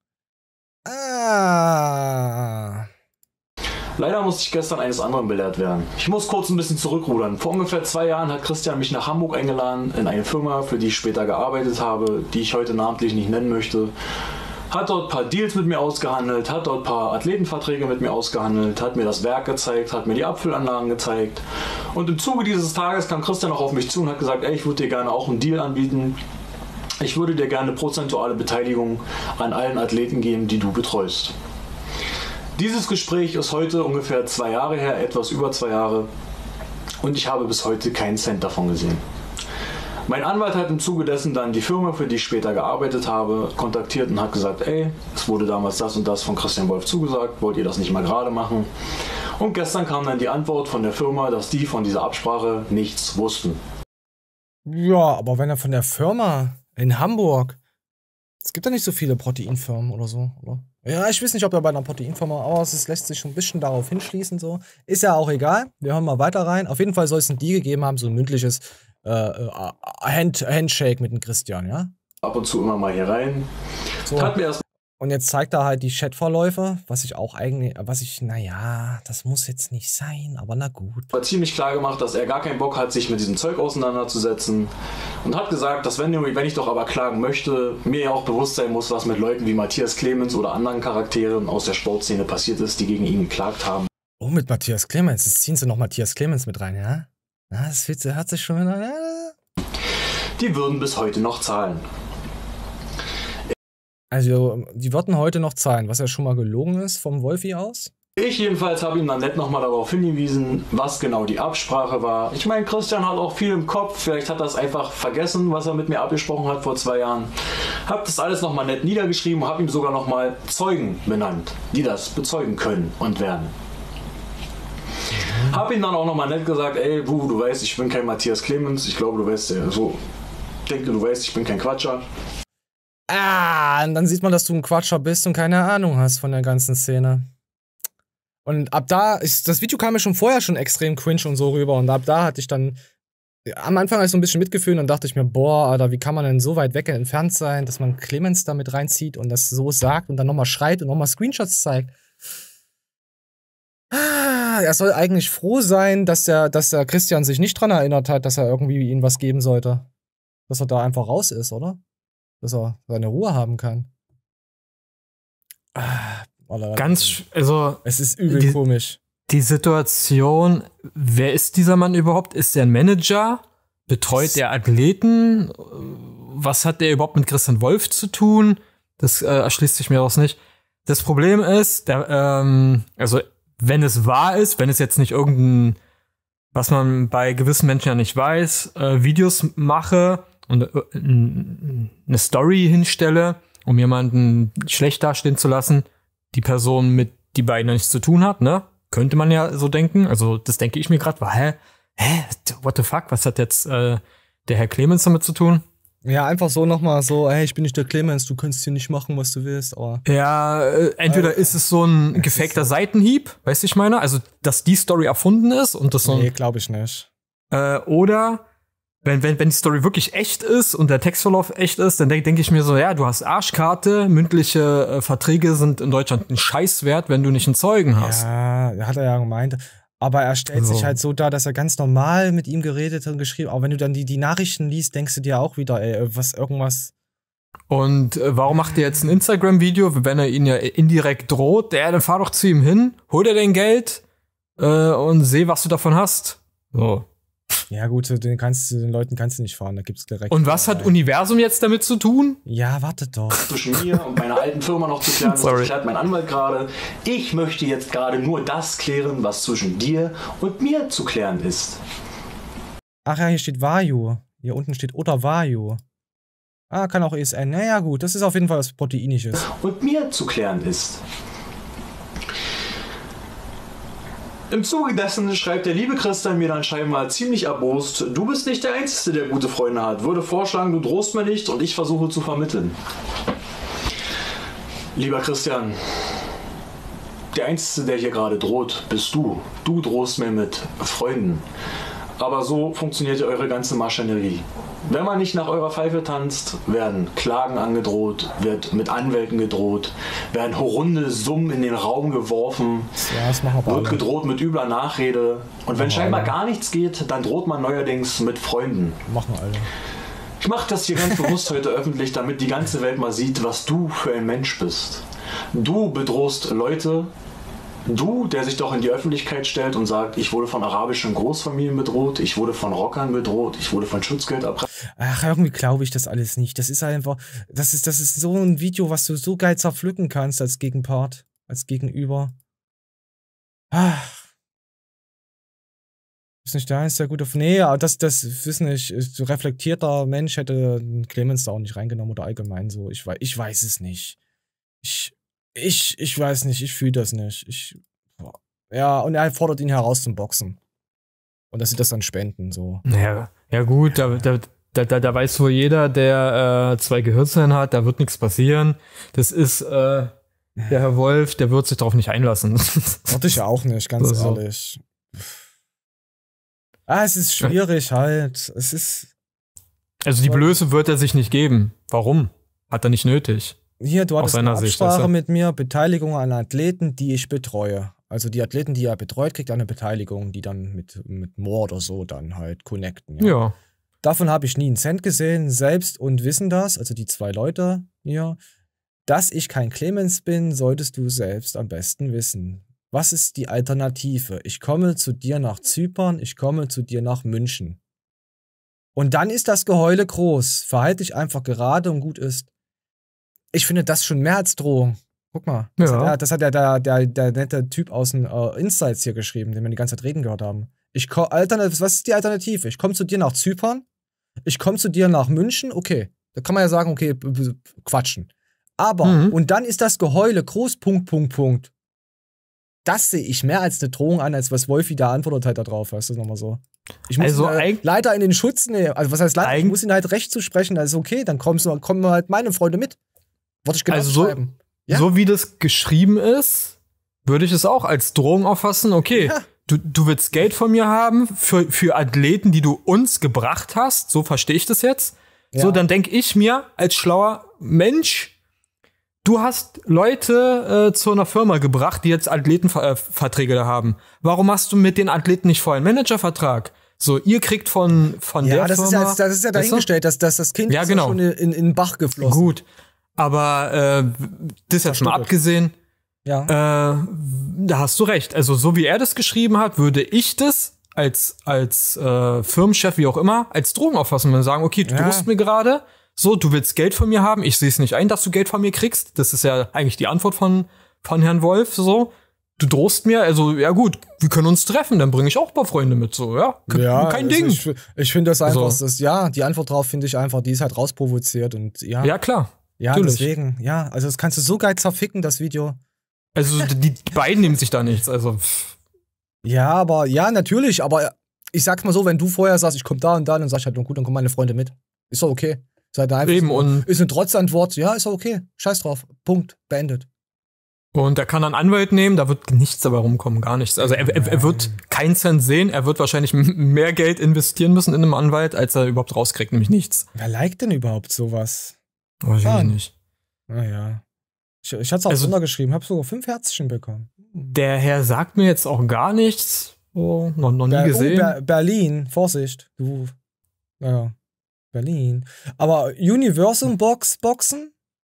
Leider musste ich gestern eines anderen belehrt werden. Ich muss kurz ein bisschen zurückrudern. Vor ungefähr 2 Jahren hat Christian mich nach Hamburg eingeladen, in eine Firma, für die ich später gearbeitet habe, die ich heute namentlich nicht nennen möchte. Hat dort ein paar Deals mit mir ausgehandelt, hat dort ein paar Athletenverträge mit mir ausgehandelt, hat mir das Werk gezeigt, hat mir die Abfüllanlagen gezeigt. Und im Zuge dieses Tages kam Christian auch auf mich zu und hat gesagt, ey, ich würde dir gerne auch einen Deal anbieten. Ich würde dir gerne prozentuale Beteiligung an allen Athleten geben, die du betreust. Dieses Gespräch ist heute ungefähr 2 Jahre her, etwas über 2 Jahre, und ich habe bis heute keinen Cent davon gesehen. Mein Anwalt hat im Zuge dessen dann die Firma, für die ich später gearbeitet habe, kontaktiert und hat gesagt, ey, es wurde damals das und das von Christian Wolf zugesagt, wollt ihr das nicht mal gerade machen? Und gestern kam dann die Antwort von der Firma, dass die von dieser Absprache nichts wussten. Ja, aber wenn er von der Firma in Hamburg, es gibt ja nicht so viele Proteinfirmen oder so, oder? Ja, ich weiß nicht, ob er bei einer Proteinfirma, aber es lässt sich schon ein bisschen darauf hinschließen, so. Ist ja auch egal, wir hören mal weiter rein. Auf jeden Fall soll es ein Deal gegeben haben, so ein mündliches Handshake mit dem Christian, ja? Ab und zu immer mal hier rein. So. Und jetzt zeigt er halt die Chatverläufe, was ich auch eigentlich, naja, das muss jetzt nicht sein, aber na gut. War ziemlich klar gemacht, dass er gar keinen Bock hat, sich mit diesem Zeug auseinanderzusetzen, und hat gesagt, dass wenn ich doch aber klagen möchte, mir ja auch bewusst sein muss, was mit Leuten wie Matthias Clemens oder anderen Charakteren aus der Sportszene passiert ist, die gegen ihn geklagt haben. Oh, mit Matthias Clemens, jetzt ziehen sie noch Matthias Clemens mit rein, ja? Na, das hat sich schon wieder... Die würden bis heute noch zahlen. Also, die würden heute noch zahlen, was ja schon mal gelogen ist vom Wolfi aus. Ich jedenfalls habe ihm dann nett nochmal darauf hingewiesen, was genau die Absprache war. Ich meine, Christian hat auch viel im Kopf, vielleicht hat er es einfach vergessen, was er mit mir abgesprochen hat vor 2 Jahren. Hab das alles nochmal nett niedergeschrieben, habe ihm sogar nochmal Zeugen benannt, die das bezeugen können und werden. Hab ihm dann auch nochmal nett gesagt, ey, du weißt, ich bin kein Matthias Clemens, ich glaube, du weißt ja so. Ich denke, du weißt, ich bin kein Quatscher. Und dann sieht man, dass du ein Quatscher bist und keine Ahnung hast von der ganzen Szene. Und ab da, das Video kam mir schon vorher schon extrem cringe und so rüber, und ab da hatte ich dann, am Anfang hatte ich so ein bisschen Mitgefühl, und dachte ich mir, boah, Alter, wie kann man denn so weit weg entfernt sein, dass man Clemens da mit reinzieht und das so sagt und dann nochmal schreit und nochmal Screenshots zeigt. Er soll eigentlich froh sein, dass der Christian sich nicht dran erinnert hat, dass er irgendwie ihm was geben sollte. Dass er da einfach raus ist, oder? Dass er seine Ruhe haben kann. Also es ist übel komisch. Die Situation, wer ist dieser Mann überhaupt? Ist der ein Manager? Betreut der Athleten? Was hat der überhaupt mit Christian Wolf zu tun? Das erschließt sich mir auch nicht. Das Problem ist, also wenn es wahr ist, wenn es jetzt nicht irgendein, was man bei gewissen Menschen ja nicht weiß, Videos mache und eine Story hinstelle, um jemanden schlecht dastehen zu lassen, die Person mit die beiden nichts zu tun hat, ne? Könnte man ja so denken. Also das denke ich mir gerade, what the fuck, was hat jetzt der Herr Clemens damit zu tun? Ja, einfach so nochmal so, hey, ich bin nicht der Clemens, du kannst hier nicht machen, was du willst, aber... Ja, entweder ist es so ein gefakter Seitenhieb, weißt du, ich meine? Also, dass die Story erfunden ist und das so... Nee, glaube ich nicht. Oder, wenn die Story wirklich echt ist und der Textverlauf echt ist, dann denke ich mir so, ja, du hast Arschkarte, mündliche Verträge sind in Deutschland ein Scheißwert, wenn du nicht einen Zeugen hast. Ja, hat er ja gemeint. Aber er stellt sich halt so dar, dass er ganz normal mit ihm geredet und geschrieben. Aber wenn du dann die Nachrichten liest, denkst du dir auch wieder, ey, irgendwas. Und warum macht er jetzt ein Instagram-Video, wenn er ihn ja indirekt droht? Dann fahr doch zu ihm hin, hol dir dein Geld und seh, was du davon hast. So. Ja gut, den Leuten kannst du nicht fahren, da gibt's direkt. Und was hat Universum jetzt damit zu tun? Ja, warte doch. Zwischen mir und meiner alten Firma noch zu klären, das klärt mein Anwalt gerade. Ich möchte jetzt gerade nur das klären, was zwischen dir und mir zu klären ist. Ach ja, hier steht Vayu. Hier unten steht oder Vayu. Ah, kann auch ESN. Naja gut, das ist auf jeden Fall was Proteinisches. Und mir zu klären ist. Im Zuge dessen schreibt der liebe Christian mir dann scheinbar ziemlich erbost: Du bist nicht der Einzige, der gute Freunde hat. Würde vorschlagen, du drohst mir nicht und ich versuche zu vermitteln. Lieber Christian, der Einzige, der hier gerade droht, bist du. Du drohst mir mit Freunden. Aber so funktioniert ja eure ganze Maschinerie. Wenn man nicht nach eurer Pfeife tanzt, werden Klagen angedroht, wird mit Anwälten gedroht, werden horrende Summen in den Raum geworfen, wird gedroht mit übler Nachrede. Und wenn scheinbar gar nichts geht, dann droht man neuerdings mit Freunden. Machen alle. Ich mache das hier ganz bewusst heute öffentlich, damit die ganze Welt mal sieht, was du für ein Mensch bist. Du bedrohst Leute. Du, der sich doch in die Öffentlichkeit stellt und sagt, ich wurde von arabischen Großfamilien bedroht, ich wurde von Rockern bedroht, ich wurde von Schutzgeld erpresst. Ach, irgendwie glaube ich das alles nicht. Das ist einfach, das ist so ein Video, was du so geil zerpflücken kannst als Gegenpart, als Gegenüber. Ach. Ist nicht der einzige gute. Nee, das wissen nicht. So reflektierter Mensch hätte Clemens da auch nicht reingenommen oder allgemein so. Ich weiß es nicht. Ich weiß nicht, ich fühle das nicht. Ja, und er fordert ihn heraus zum Boxen. Und dass sie das dann spenden, so. Ja gut, da weiß wohl jeder, der 2 Gehirnzellen hat, da wird nichts passieren. Das ist, der Herr Wolf, der wird sich darauf nicht einlassen. Wollte ich auch nicht, ganz ehrlich. Es ist schwierig halt. Es ist. Also die Blöße wird er sich nicht geben. Warum? Hat er nicht nötig. Hier, du hattest eine Absprache mit mir, Beteiligung an Athleten, die ich betreue. Also die Athleten, die er betreut, kriegt eine Beteiligung, die dann mit More oder so dann halt connecten. Ja. Davon habe ich nie einen Cent gesehen, selbst und wissen das, also die 2 Leute hier. Dass ich kein Clemens bin, solltest du selbst am besten wissen. Was ist die Alternative? Ich komme zu dir nach Zypern, ich komme zu dir nach München. Und dann ist das Geheule groß. Verhalte dich einfach gerade und gut ist. Ich finde das schon mehr als Drohung. Guck mal. Das hat ja der nette Typ aus den Insights hier geschrieben, den wir die ganze Zeit reden gehört haben. Was ist die Alternative? Ich komme zu dir nach Zypern, ich komme zu dir nach München, okay. Da kann man ja sagen, okay, quatschen. Aber, und dann ist das Geheule groß, Punkt. Das sehe ich mehr als eine Drohung an, als was Wolfi da antwortet halt da drauf, weißt du, nochmal so. Ich muss ihn leider in den Schutz nehmen. Also was heißt leider? Ich muss ihn halt recht zusprechen, also okay, dann kommen halt meine Freunde mit. Wollte ich genau schreiben. Ja? So wie das geschrieben ist, würde ich es auch als Drohung auffassen. Okay, du willst Geld von mir haben für Athleten, die du uns gebracht hast. So verstehe ich das jetzt. Ja. So, dann denke ich mir als schlauer Mensch, du hast Leute zu einer Firma gebracht, die jetzt Athletenverträge da haben. Warum hast du mit den Athleten nicht vorher einen Managervertrag? So, ihr kriegt von der Firma... Das ist ja dahingestellt, dass das Kind ist schon in den Bach geflossen. Gut. Aber das jetzt mal abgesehen, da hast du recht. Also so wie er das geschrieben hat, würde ich das als Firmenchef, wie auch immer, als Drohung auffassen und sagen, okay, du drohst mir gerade, so, du willst Geld von mir haben, ich sehe es nicht ein, dass du Geld von mir kriegst. Das ist ja eigentlich die Antwort von Herrn Wolf, so. Du drohst mir, also, ja gut, wir können uns treffen, dann bringe ich auch ein paar Freunde mit, so, kein Ding. Ich finde das einfach, die Antwort drauf finde ich einfach, die ist halt rausprovoziert und Ja, klar. Ja, natürlich. Deswegen, also das kannst du so geil zerficken, das Video. Also die beiden nehmen sich da nichts, also. Ja, natürlich, aber ich sag's mal so, wenn du vorher sagst, ich komm da und dann sag ich halt, gut, dann kommen meine Freunde mit. Ist doch okay. Ist halt einfach eben, und ist eine Trotzantwort, ja, ist doch okay. Scheiß drauf. Punkt. Beendet. Und er kann einen Anwalt nehmen, da wird nichts dabei rumkommen, gar nichts. Also er wird keinen Cent sehen, er wird wahrscheinlich mehr Geld investieren müssen in einen Anwalt, als er überhaupt rauskriegt, nämlich nichts. Wer liked denn überhaupt sowas? Wahrscheinlich nicht. Naja. Ich hatte es auch runtergeschrieben, habe sogar 5 Herzchen bekommen. Der Herr sagt mir jetzt auch gar nichts. Oh, noch nie gesehen. Berlin, Vorsicht. Ja, Berlin. Aber Universum Boxen?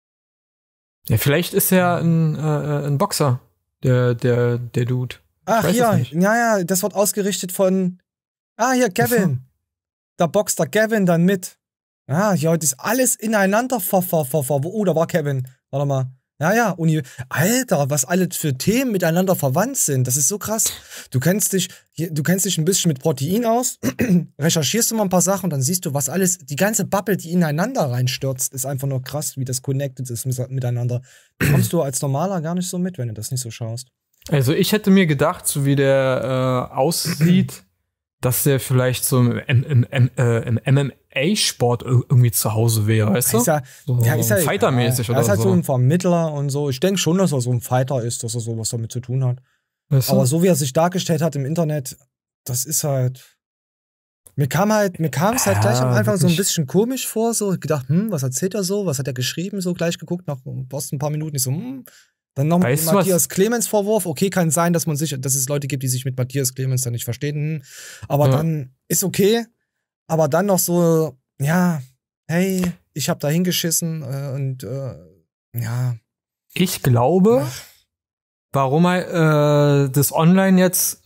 Ja, vielleicht ist er ein Boxer, der Dude. Ach ja, das wird ausgerichtet von Ah, hier, Kevin. Da boxt der Kevin dann mit. Ja, hier, das ist alles ineinander Oh, da war Kevin. Warte mal. Ja, Alter, was alle für Themen miteinander verwandt sind. Das ist so krass. Du kennst dich ein bisschen mit Protein aus, recherchierst du mal ein paar Sachen und dann siehst du, was alles, die ganze Bubble, die ineinander reinstürzt, ist einfach nur krass, wie das connected ist miteinander. Kommst du als Normaler gar nicht so mit, wenn du das nicht so schaust. Also ich hätte mir gedacht, so wie der aussieht, dass der vielleicht so im MMA-Sport irgendwie zu Hause wäre, weißt du? Ist ja Fighter-mäßig oder so. Er ist halt so ein Vermittler und so. Ich denke schon, dass er so ein Fighter ist, dass er sowas damit zu tun hat. Weißt du? Aber so wie er sich dargestellt hat im Internet, das ist halt. Mir kam es halt gleich am Anfang so ein bisschen komisch vor, so gedacht, was erzählt er so, was hat er geschrieben, so gleich geguckt, nach ein paar Minuten, ich so, Dann noch mit Matthias Clemens Vorwurf. Okay, kann sein, dass es Leute gibt, die sich mit Matthias Clemens dann nicht verstehen. Aber dann ist okay. Aber dann noch so, ja, hey, ich hab da hingeschissen und ja. Ich glaube, warum er das online jetzt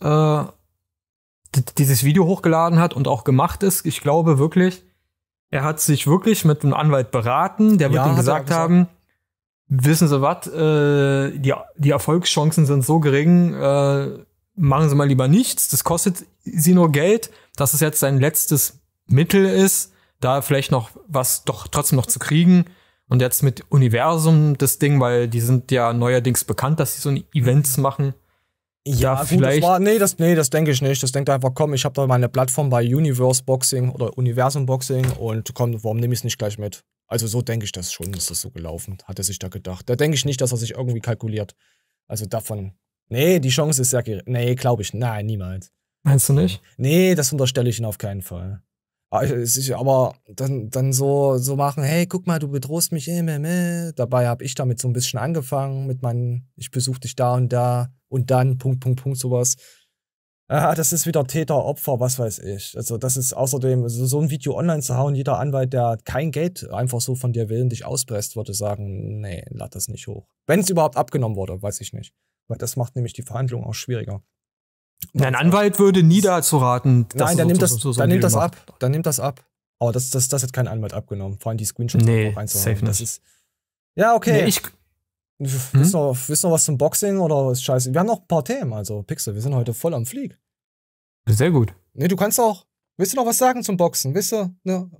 dieses Video hochgeladen hat und auch gemacht ist, ich glaube wirklich, er hat sich wirklich mit einem Anwalt beraten, der wird ihm gesagt haben, wissen Sie was, die Erfolgschancen sind so gering, machen Sie mal lieber nichts, das kostet Sie nur Geld, dass es jetzt sein letztes Mittel ist, da vielleicht noch was doch trotzdem noch zu kriegen. Und jetzt mit Universum das Ding, weil die sind ja neuerdings bekannt, dass sie so Events machen. Ja, gut, vielleicht. Das denke ich nicht. Das denkt einfach, komm, ich habe da meine Plattform bei Universe Boxing oder Universum Boxing und komm, warum nehme ich es nicht gleich mit? Also so denke ich das schon, ist das so gelaufen, hat er sich da gedacht. Da denke ich nicht, dass er sich irgendwie kalkuliert. Also davon, die Chance ist sehr gering. Nee, glaube ich, nein, niemals. Meinst du nicht? Nee, das unterstelle ich ihn auf keinen Fall. Aber dann so machen, hey, guck mal, du bedrohst mich, dabei habe ich damit so ein bisschen angefangen mit ich besuche dich da und dann, Punkt, sowas. Das ist wieder Täter, Opfer, was weiß ich. Also das ist außerdem, so ein Video online zu hauen, jeder Anwalt, der kein Geld einfach so von dir will und dich auspresst, würde sagen, nee, lad das nicht hoch. Wenn es überhaupt abgenommen wurde, weiß ich nicht. Weil das macht nämlich die Verhandlung auch schwieriger. Ein Anwalt würde nie dazu raten. Nein, dann nimmt das ab. Dann nimmt das ab. Aber das hat kein Anwalt abgenommen. Vor allem die Screenshots auch reinzuhauen. Das ist. Ja, okay. Wisst noch was zum Boxing oder ist scheiße? Wir haben noch ein paar Themen, also Pixel, wir sind heute voll am Flieg. Sehr gut. Nee, du kannst auch. Willst du noch was sagen zum Boxen? Willst du?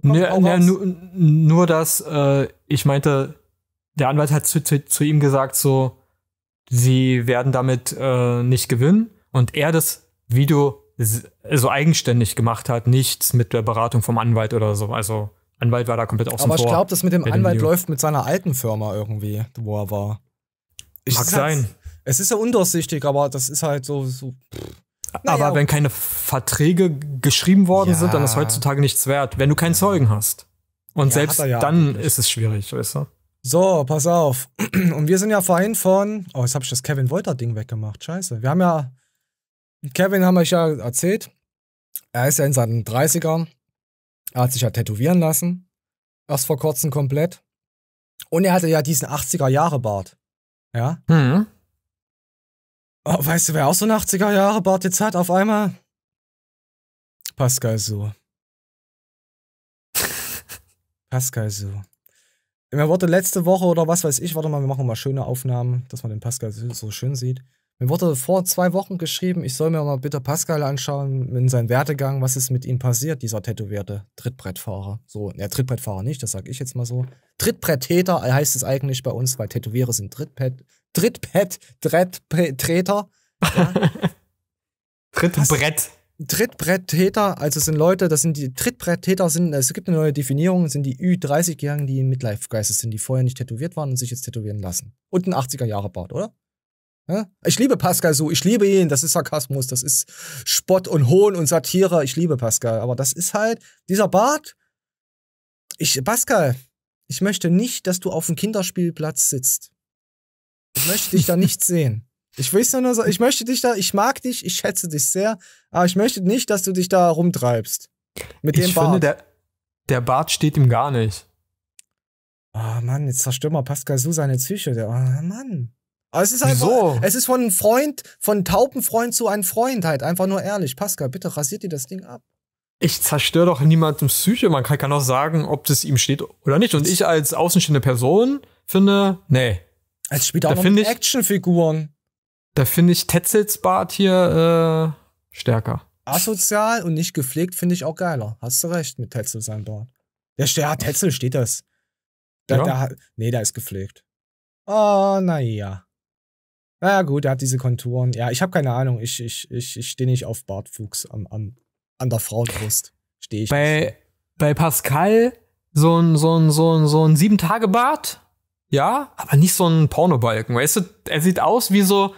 Nur, dass ich meinte, der Anwalt hat zu ihm gesagt, so, sie werden damit nicht gewinnen. Und er das Video so eigenständig gemacht hat, nichts mit der Beratung vom Anwalt oder so. Also Anwalt war da komplett außen vor. Aber ich glaube, das mit dem Anwalt läuft mit seiner alten Firma irgendwie, wo er war. Mag sein. Es ist ja undurchsichtig, aber das ist halt so aber wenn keine Verträge geschrieben worden sind, dann ist heutzutage nichts wert, wenn du keinen Zeugen hast. Und selbst dann ist es schwierig, weißt du? So, pass auf. Und wir sind ja vorhin jetzt habe ich das Kevin Wolter-Ding weggemacht. Scheiße. Kevin haben wir ja erzählt. Er ist ja in seinen 30ern. Er hat sich ja tätowieren lassen. Erst vor kurzem komplett. Und er hatte ja diesen 80er-Jahre-Bart. Ja? Mhm. Oh, weißt du, wer auch so einen 80er-Jahre-Bart jetzt hat auf einmal? Pascal Su. Pascal Su. Mir wurde letzte Woche oder was weiß ich, warte mal, wir machen mal schöne Aufnahmen, dass man den Pascal so schön sieht. Mir wurde vor 2 Wochen geschrieben, ich soll mir mal bitte Pascal anschauen, in seinem Werdegang, was ist mit ihm passiert, dieser tätowierte Trittbrettfahrer. So, Trittbrettfahrer nicht, das sage ich jetzt mal so. Trittbretttäter heißt es eigentlich bei uns, weil Tätowierer sind Trittbrettträter. Ja. Trittbretttäter, also sind Leute, es gibt eine neue Definiierung, sind die Ü30-Jährigen, die im Midlife-Crisis sind, die vorher nicht tätowiert waren und sich jetzt tätowieren lassen. Und ein 80er-Jahre-Bart, oder? Ja? Ich liebe Pascal so, ich liebe ihn, das ist Sarkasmus, das ist Spott und Hohn und Satire, ich liebe Pascal, aber das ist halt, dieser Bart, Pascal, ich möchte nicht, dass du auf dem Kinderspielplatz sitzt. Ich möchte dich da nicht sehen. Ich will nur so, ich mag dich, ich schätze dich sehr, aber ich möchte nicht, dass du dich da rumtreibst. Mit dem Bart. Ich finde, der Bart steht ihm gar nicht. Oh Mann, jetzt zerstört mal Pascal so seine Psyche. Mann. Aber es ist einfach, es ist von Taubenfreund zu einem Freund halt. Einfach nur ehrlich. Pascal, bitte rasiert dir das Ding ab. Ich zerstöre doch niemandem Psyche. Man kann auch sagen, ob das ihm steht oder nicht. Und ich als außenstehende Person finde, nee. Als spielt auch noch mit Actionfiguren. Da finde ich Tetzels Bart hier stärker. Asozial und nicht gepflegt finde ich auch geiler. Hast du recht mit Tetzel sein Bart. Ja, Tetzel steht das. Nee, der ist gepflegt. Oh, naja. Na gut, er hat diese Konturen. Ja, ich habe keine Ahnung. Ich stehe nicht auf Bartwuchs an der Frauenbrust. Stehe ich. Bei Pascal so ein 7-Tage-Bart. Ja, aber nicht so ein Pornobalken. Weißt du, er sieht aus wie so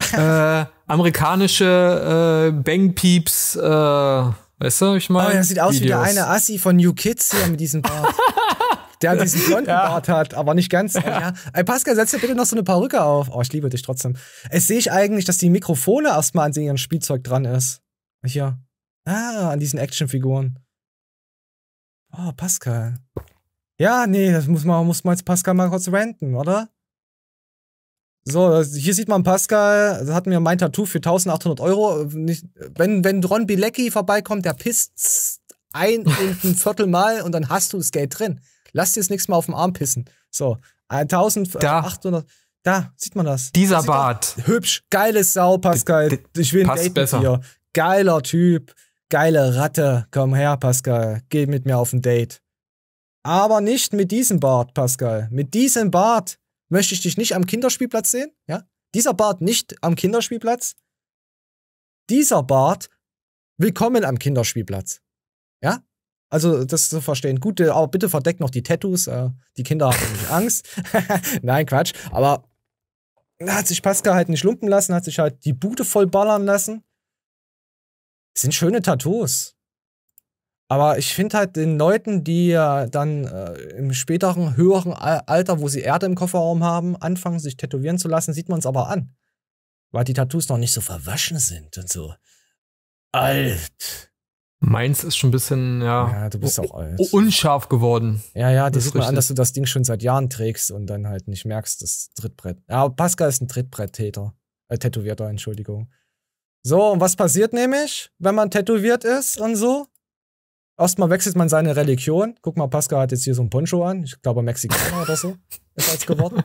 amerikanische Bang-Peeps, weißt du, ich meine? Oh, er sieht aus wie der eine Assi von New Kids hier mit diesem Bart. Der diesen blonden Bart hat, aber nicht ganz. Ja. Ey, Pascal, setz dir bitte noch so eine Perücke auf. Oh, ich liebe dich trotzdem. Es sehe ich eigentlich, dass die Mikrofone erstmal an ihrem Spielzeug dran ist. Hier. An diesen Actionfiguren. Oh, Pascal. Ja, nee, das muss man jetzt Pascal mal kurz ranten, oder? So, hier sieht man Pascal, das hat mir mein Tattoo für 1.800 €. Wenn Ron Bilecki vorbeikommt, der pisst ein und ein Viertelmal und dann hast du das Geld drin. Lass dir das nächste Mal auf den Arm pissen. So, 1.800. Da, sieht man das. Dieser Bart. Hübsch, geiles Sau, Pascal. Ich will ein Date mit dir. Geiler Typ, geile Ratte. Komm her, Pascal. Geh mit mir auf ein Date. Aber nicht mit diesem Bart, Pascal. Mit diesem Bart möchte ich dich nicht am Kinderspielplatz sehen. Ja? Dieser Bart nicht am Kinderspielplatz. Dieser Bart willkommen am Kinderspielplatz. Ja? Also, das zu verstehen. Gut, aber bitte verdeckt noch die Tattoos. Die Kinder haben nicht Angst. Nein, Quatsch. Aber hat sich Pascal halt nicht lumpen lassen, hat sich halt die Bude voll ballern lassen. Das sind schöne Tattoos. Aber ich finde halt den Leuten, die dann im späteren, höheren Alter, wo sie Erde im Kofferraum haben, anfangen, sich tätowieren zu lassen, sieht man es aber an. Weil die Tattoos noch nicht so verwaschen sind und so alt. Meins ist schon ein bisschen, ja, du bist auch alt. Unscharf geworden. Ja, da sieht man an, dass du das Ding schon seit Jahren trägst und dann halt nicht merkst, das Trittbrett. Ja, Pascal ist ein Trittbrett-Täter. Tätowierter, Entschuldigung. So, und was passiert nämlich, wenn man tätowiert ist und so? Erstmal wechselt man seine Religion. Guck mal, Pascal hat jetzt hier so ein Poncho an. Ich glaube, Mexikaner oder so ist als geworden.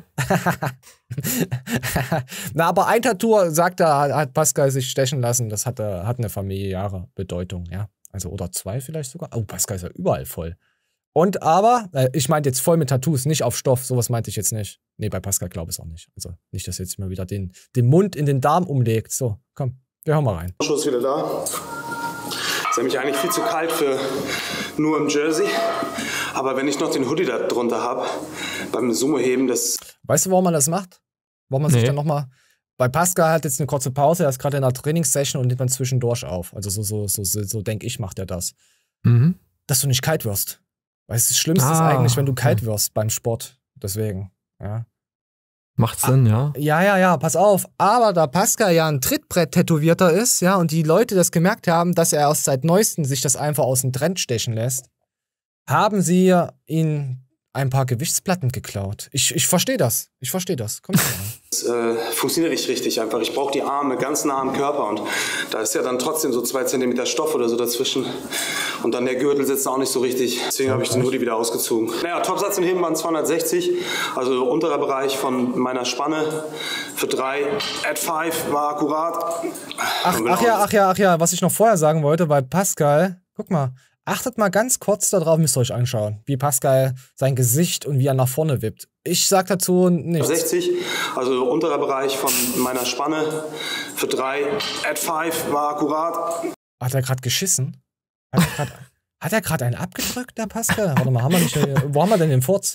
Na, aber ein Tattoo, sagt er, hat Pascal sich stechen lassen. Das hat eine familiäre Bedeutung, ja. Also, oder 2 vielleicht sogar. Oh, Pascal ist ja überall voll. Und aber, ich meinte jetzt voll mit Tattoos, nicht auf Stoff. Sowas meinte ich jetzt nicht. Nee, bei Pascal glaube ich es auch nicht. Also, nicht, dass jetzt mal wieder den Mund in den Darm umlegt. So, komm, wir hören mal rein. Poncho ist wieder da. Ist nämlich eigentlich viel zu kalt für nur im Jersey. Aber wenn ich noch den Hoodie da drunter habe, beim Sumo-Heben, das... Weißt du, warum man das macht? Warum man sich dann nochmal... Bei Pascal hat jetzt eine kurze Pause, er ist gerade in einer Trainingssession und nimmt dann zwischendurch auf. Also so denke ich, macht er das. Mhm. Dass du nicht kalt wirst. Weil das Schlimmste ist eigentlich, wenn du kalt wirst beim Sport. Deswegen, ja. Macht Sinn, ja. Ja, pass auf. Aber da Pascal ja ein Trittbrett-Tätowierter ist, ja, und die Leute das gemerkt haben, dass er erst seit Neuestem sich das einfach aus dem Trend stechen lässt, haben sie ihn ein paar Gewichtsplatten geklaut. Ich verstehe das. Komm mal. Das funktioniert nicht richtig einfach. Ich brauche die Arme ganz nah am Körper und da ist ja dann trotzdem so 2 Zentimeter Stoff oder so dazwischen. Und dann der Gürtel sitzt auch nicht so richtig. Deswegen habe ich den Hoodie wieder ausgezogen. Naja, Topsatz im Heben waren 260. Also unterer Bereich von meiner Spanne für 3. At 5 war akkurat. Ach ja, was ich noch vorher sagen wollte, weil Pascal, guck mal, achtet mal ganz kurz darauf, müsst ihr euch anschauen, wie Pascal sein Gesicht und wie er nach vorne wippt. Ich sag dazu nichts. 60, also unterer Bereich von meiner Spanne für 3. At 5 war akkurat. Hat er gerade geschissen? Hat er gerade einen abgedrückt, der Pascal? Warte mal, wo haben wir denn den Furz?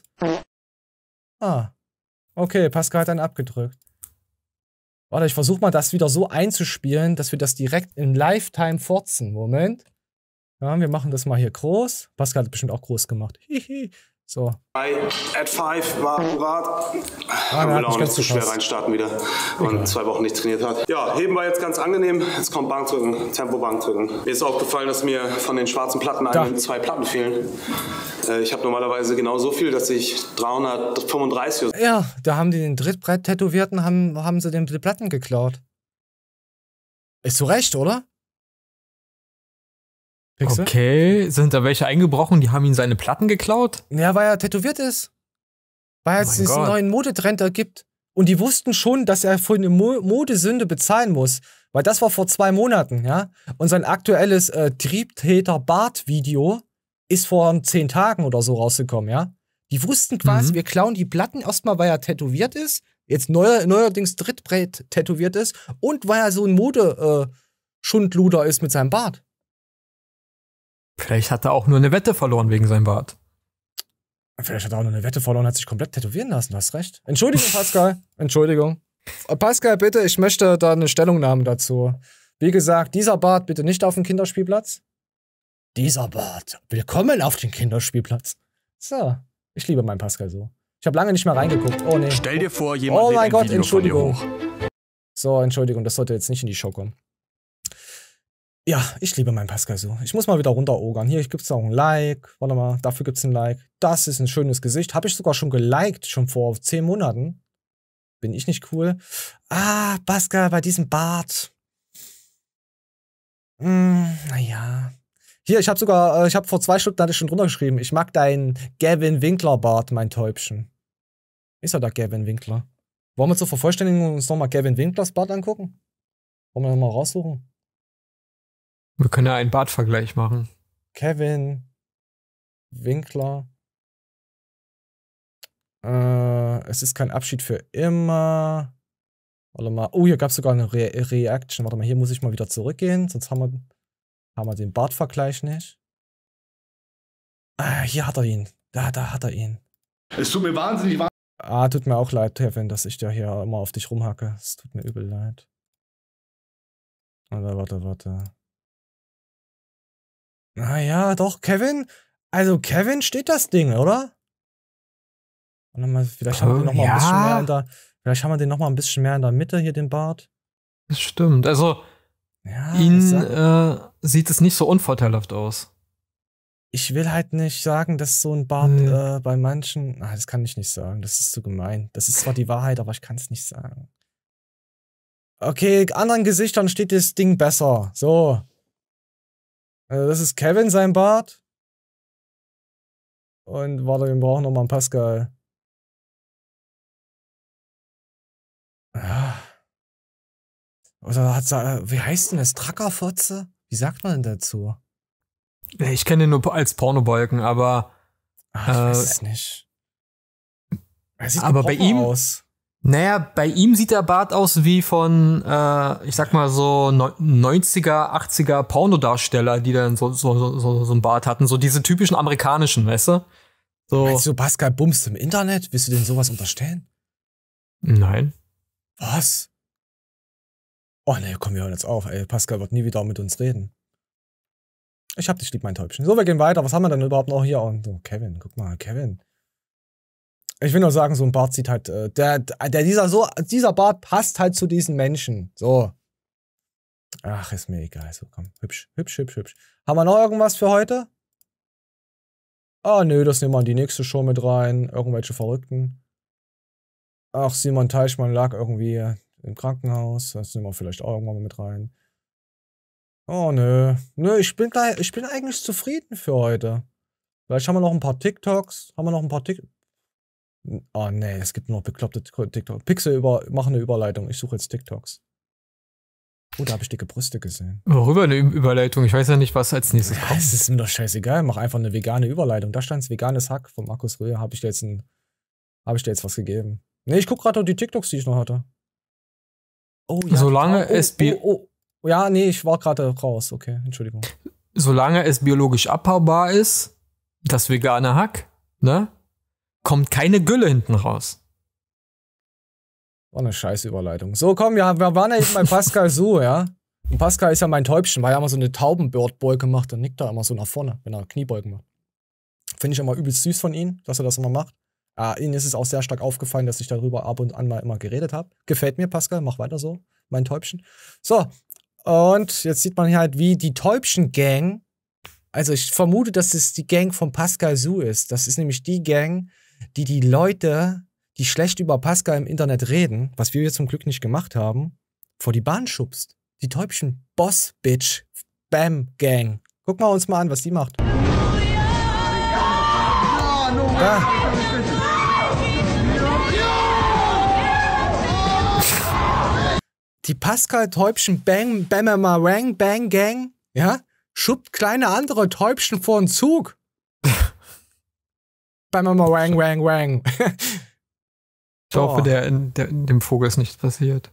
Okay, Pascal hat einen abgedrückt. Warte, ich versuche mal, das wieder so einzuspielen, dass wir das direkt in Lifetime furzen. Moment. Ja, wir machen das mal hier groß. Pascal hat bestimmt auch groß gemacht. Hihi. So. At 5 war akkurat. Man will auch nicht so schwer reinstarten wieder, wenn man 2 Wochen nicht trainiert hat. Ja, heben war jetzt ganz angenehm. Jetzt kommt Bankdrücken, Tempo-Bankdrücken. Mir ist aufgefallen, dass mir von den schwarzen Platten 2 Platten fehlen. Ich habe normalerweise genau so viel, dass ich 335. Ja, da haben die den Trittbrett-Tätowierten, haben sie den Platten geklaut. Ist zu Recht, oder? Pixel. Okay, sind da welche eingebrochen, die haben ihn seine Platten geklaut? Ja, weil er tätowiert ist. Weil es diesen neuen Modetrend da gibt. Und die wussten schon, dass er für eine Modesünde bezahlen muss. Weil das war vor 2 Monaten, ja. Und sein aktuelles Triebtäter-Bart-Video ist vor 10 Tagen oder so rausgekommen, ja. Die wussten quasi, wir klauen die Platten erstmal, weil er tätowiert ist. Jetzt neuerdings Trittbrett tätowiert ist. Und weil er so ein Schundluder ist mit seinem Bart. Vielleicht hat er auch nur eine Wette verloren wegen seinem Bart. Vielleicht hat er auch nur eine Wette verloren, hat sich komplett tätowieren lassen, du hast recht. Entschuldigung, Pascal. Entschuldigung. Pascal, bitte, ich möchte da eine Stellungnahme dazu. Wie gesagt, dieser Bart bitte nicht auf den Kinderspielplatz. Dieser Bart. Willkommen auf den Kinderspielplatz. So, ich liebe meinen Pascal so. Ich habe lange nicht mehr reingeguckt. Oh, nee. Stell dir vor, jemand lädt ein Video Entschuldigung. Von dir hoch. So, Entschuldigung, das sollte jetzt nicht in die Show kommen. Ja, ich liebe meinen Pascal so. Ich muss mal wieder runterogern. Hier gibt's auch ein Like. Warte mal, dafür gibt's ein Like. Das ist ein schönes Gesicht. Habe ich sogar schon geliked, schon vor 10 Monaten. Bin ich nicht cool? Ah, Pascal, bei diesem Bart. Naja. Hier, ich habe vor 2 Stunden, hatte ich schon drunter geschrieben, ich mag deinen Gavin Winkler Bart, mein Täubchen. Ist er da Gavin Winkler? Wollen wir zur Vervollständigung uns nochmal Gavin Winklers Bart angucken? Wollen wir nochmal raussuchen? Wir können ja einen Bartvergleich machen. Kevin Winkler. Es ist kein Abschied für immer. Warte mal. Oh, hier gab es sogar eine Reaction. Warte mal, hier muss ich mal wieder zurückgehen, sonst haben wir den Bartvergleich nicht. Ah, hier hat er ihn. Da hat er ihn. Es tut mir wahnsinnig tut mir auch leid, Kevin, dass ich da hier immer auf dich rumhacke. Es tut mir übel leid. Warte. Naja, doch, Kevin. Also, Kevin steht das Ding, oder? Vielleicht haben wir den noch mal ein bisschen mehr in der. Vielleicht haben wir den noch mal ein bisschen mehr in der Mitte hier, den Bart. Das stimmt. Also, sieht es nicht so unvorteilhaft aus. Ich will halt nicht sagen, dass so ein Bart bei manchen. Das kann ich nicht sagen. Das ist zu gemein. Das ist zwar die Wahrheit, aber ich kann es nicht sagen. Okay, anderen Gesichtern steht das Ding besser. So. Also das ist Kevin, sein Bart. Und warte, wir brauchen nochmal einen Pascal. Ja. Oder wie heißt denn das? Trackerfotze? Wie sagt man denn dazu? Ich kenne ihn nur als Pornobalken, aber. Ich weiß es nicht. Er sieht aber bei ihm aus. Naja, bei ihm sieht der Bart aus wie von, ich sag mal so 90er, 80er Pornodarsteller, die dann so einen Bart hatten. So diese typischen amerikanischen, weißt du? So. Meinst du, Pascal bummst im Internet? Willst du denn sowas unterstellen? Nein. Was? Oh ne, komm, wir hören jetzt auf. Ey, Pascal wird nie wieder mit uns reden. Ich hab dich lieb, mein Täubchen. So, wir gehen weiter. Was haben wir denn überhaupt noch hier? Oh, Kevin, guck mal, Kevin. Ich will nur sagen, so ein Bart sieht halt, dieser Bart passt halt zu diesen Menschen. So. Ach, ist mir egal. So, komm. Hübsch. Haben wir noch irgendwas für heute? Ah, nö, das nehmen wir in die nächste Show mit rein. Irgendwelche Verrückten. Ach, Simon Teichmann lag irgendwie im Krankenhaus. Das nehmen wir vielleicht auch irgendwann mal mit rein. Oh, nö. Nö, ich bin eigentlich zufrieden für heute. Vielleicht haben wir noch ein paar TikToks. Oh, nee, es gibt nur noch bekloppte TikToks. Pixel machen eine Überleitung. Ich suche jetzt TikToks. Oh, da habe ich dicke Brüste gesehen. Worüber eine Überleitung? Ich weiß ja nicht, was als nächstes kommt. Es ist mir doch scheißegal. Mach einfach eine vegane Überleitung. Da stand veganes Hack von Markus Röhr. Habe ich dir jetzt was gegeben. Nee, ich guck gerade die TikToks, die ich noch hatte. Oh, ja. Solange es ja, nee, ich war gerade raus. Okay, Entschuldigung. Solange es biologisch abbaubar ist, das vegane Hack, ne, kommt keine Gülle hinten raus. War eine scheiß Überleitung. So, komm, ja, wir waren ja eben bei Pascal so, ja. Und Pascal ist ja mein Täubchen, weil er immer so eine Taubenbeuge macht und nickt da immer so nach vorne, wenn er Kniebeugen macht. Finde ich immer übelst süß von ihm, dass er das immer macht. Ihnen ist es auch sehr stark aufgefallen, dass ich darüber ab und an mal immer geredet habe. Gefällt mir, Pascal, mach weiter so, mein Täubchen. So, und jetzt sieht man hier halt, wie die Täubchen-Gang, also ich vermute, dass es die Gang von Pascal Su ist. Das ist nämlich die Gang, die Leute, die schlecht über Pascal im Internet reden, was wir jetzt zum Glück nicht gemacht haben, vor die Bahn schubst. Die Täubchen-Boss-Bitch-Bam-Gang Gucken wir uns mal an, was die macht. Ja. Die Pascal Täubchen Bang Bang Bang Gang, ja, schubbt kleine andere Täubchen vor den Zug. Bam Wang Wang Wang. Ich hoffe, dem Vogel ist nichts passiert.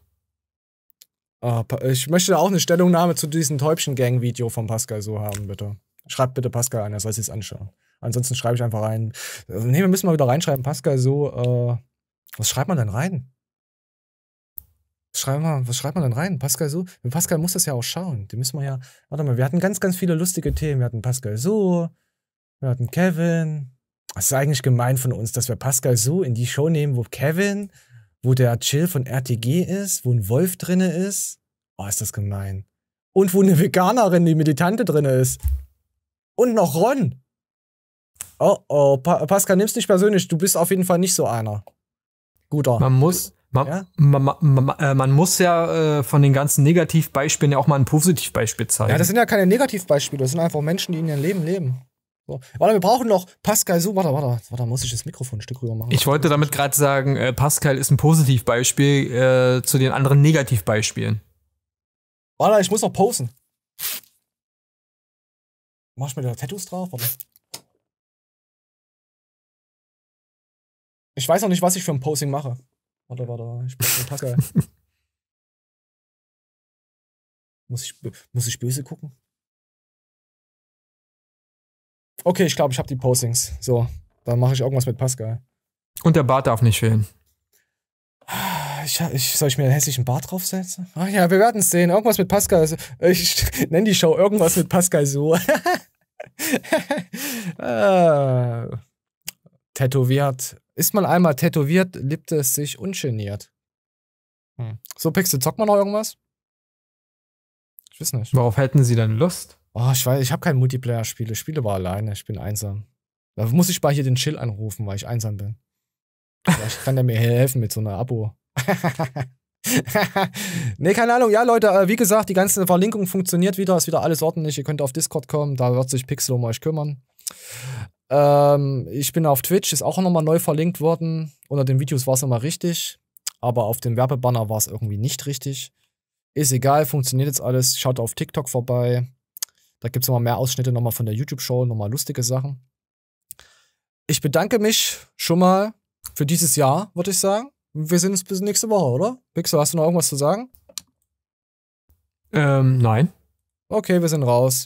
Ich möchte auch eine Stellungnahme zu diesem Täubchen-Gang-Video von Pascal so haben, bitte. Schreibt bitte Pascal an, er soll sich das anschauen. Ansonsten schreibe ich einfach rein. Nee, wir müssen mal wieder reinschreiben, Pascal so, was schreibt man denn rein? Was schreibt man denn rein? Pascal so? Pascal muss das ja auch schauen. Die müssen wir ja. Warte mal, wir hatten ganz, ganz viele lustige Themen. Wir hatten Pascal so, wir hatten Kevin. Das ist eigentlich gemein von uns, dass wir Pascal so in die Show nehmen, wo Kevin, wo der Chill von RTG ist, wo ein Wolf drinne ist. Oh, ist das gemein. Und wo eine Veganerin, die Militante drinne ist. Und noch Ron. Oh, Pascal, nimm's nicht persönlich. Du bist auf jeden Fall nicht so einer. Guter. Man muss ja von den ganzen Negativbeispielen ja auch mal ein Positivbeispiel zeigen. Ja, das sind ja keine Negativbeispiele. Das sind einfach Menschen, die in ihrem Leben leben. So. Warte, wir brauchen noch Pascal so. Warte, muss ich das Mikrofon ein Stück rüber machen? Ich wollte damit gerade sagen, Pascal ist ein Positivbeispiel zu den anderen Negativbeispielen. Warte, ich muss noch posen. Mach ich mir da Tattoos drauf? Warte. Ich weiß noch nicht, was ich für ein Posing mache. Warte, ich bin mit Pascal. Muss ich böse gucken? Okay, ich glaube, ich habe die Postings. So, dann mache ich irgendwas mit Pascal. Und der Bart darf nicht fehlen. Soll ich mir einen hässlichen Bart draufsetzen? Ach ja, wir werden es sehen. Irgendwas mit Pascal. Ich nenne die Show irgendwas mit Pascal so. Tätowiert. Ist man einmal tätowiert, liebt es sich ungeniert. So, Pixel, zockt man noch irgendwas? Ich weiß nicht. Worauf hätten Sie denn Lust? Oh, ich habe kein Multiplayer-Spiel. Ich spiele aber alleine. Ich bin einsam. Da muss ich mal hier den Chill anrufen, weil ich einsam bin. Vielleicht kann der mir helfen mit so einer Abo. Nee, keine Ahnung. Ja, Leute, wie gesagt, die ganze Verlinkung funktioniert wieder. Ist wieder alles ordentlich. Ihr könnt auf Discord kommen. Da wird sich Pixel um euch kümmern. Ich bin auf Twitch. Ist auch nochmal neu verlinkt worden. Unter den Videos war es immer richtig. Aber auf dem Werbebanner war es irgendwie nicht richtig. Ist egal. Funktioniert jetzt alles. Schaut auf TikTok vorbei. Da gibt es nochmal mehr Ausschnitte nochmal von der YouTube-Show. Nochmal lustige Sachen. Ich bedanke mich schon mal für dieses Jahr, würde ich sagen. Wir sehen uns bis nächste Woche, oder? Pixel, hast du noch irgendwas zu sagen? Nein. Okay, wir sind raus.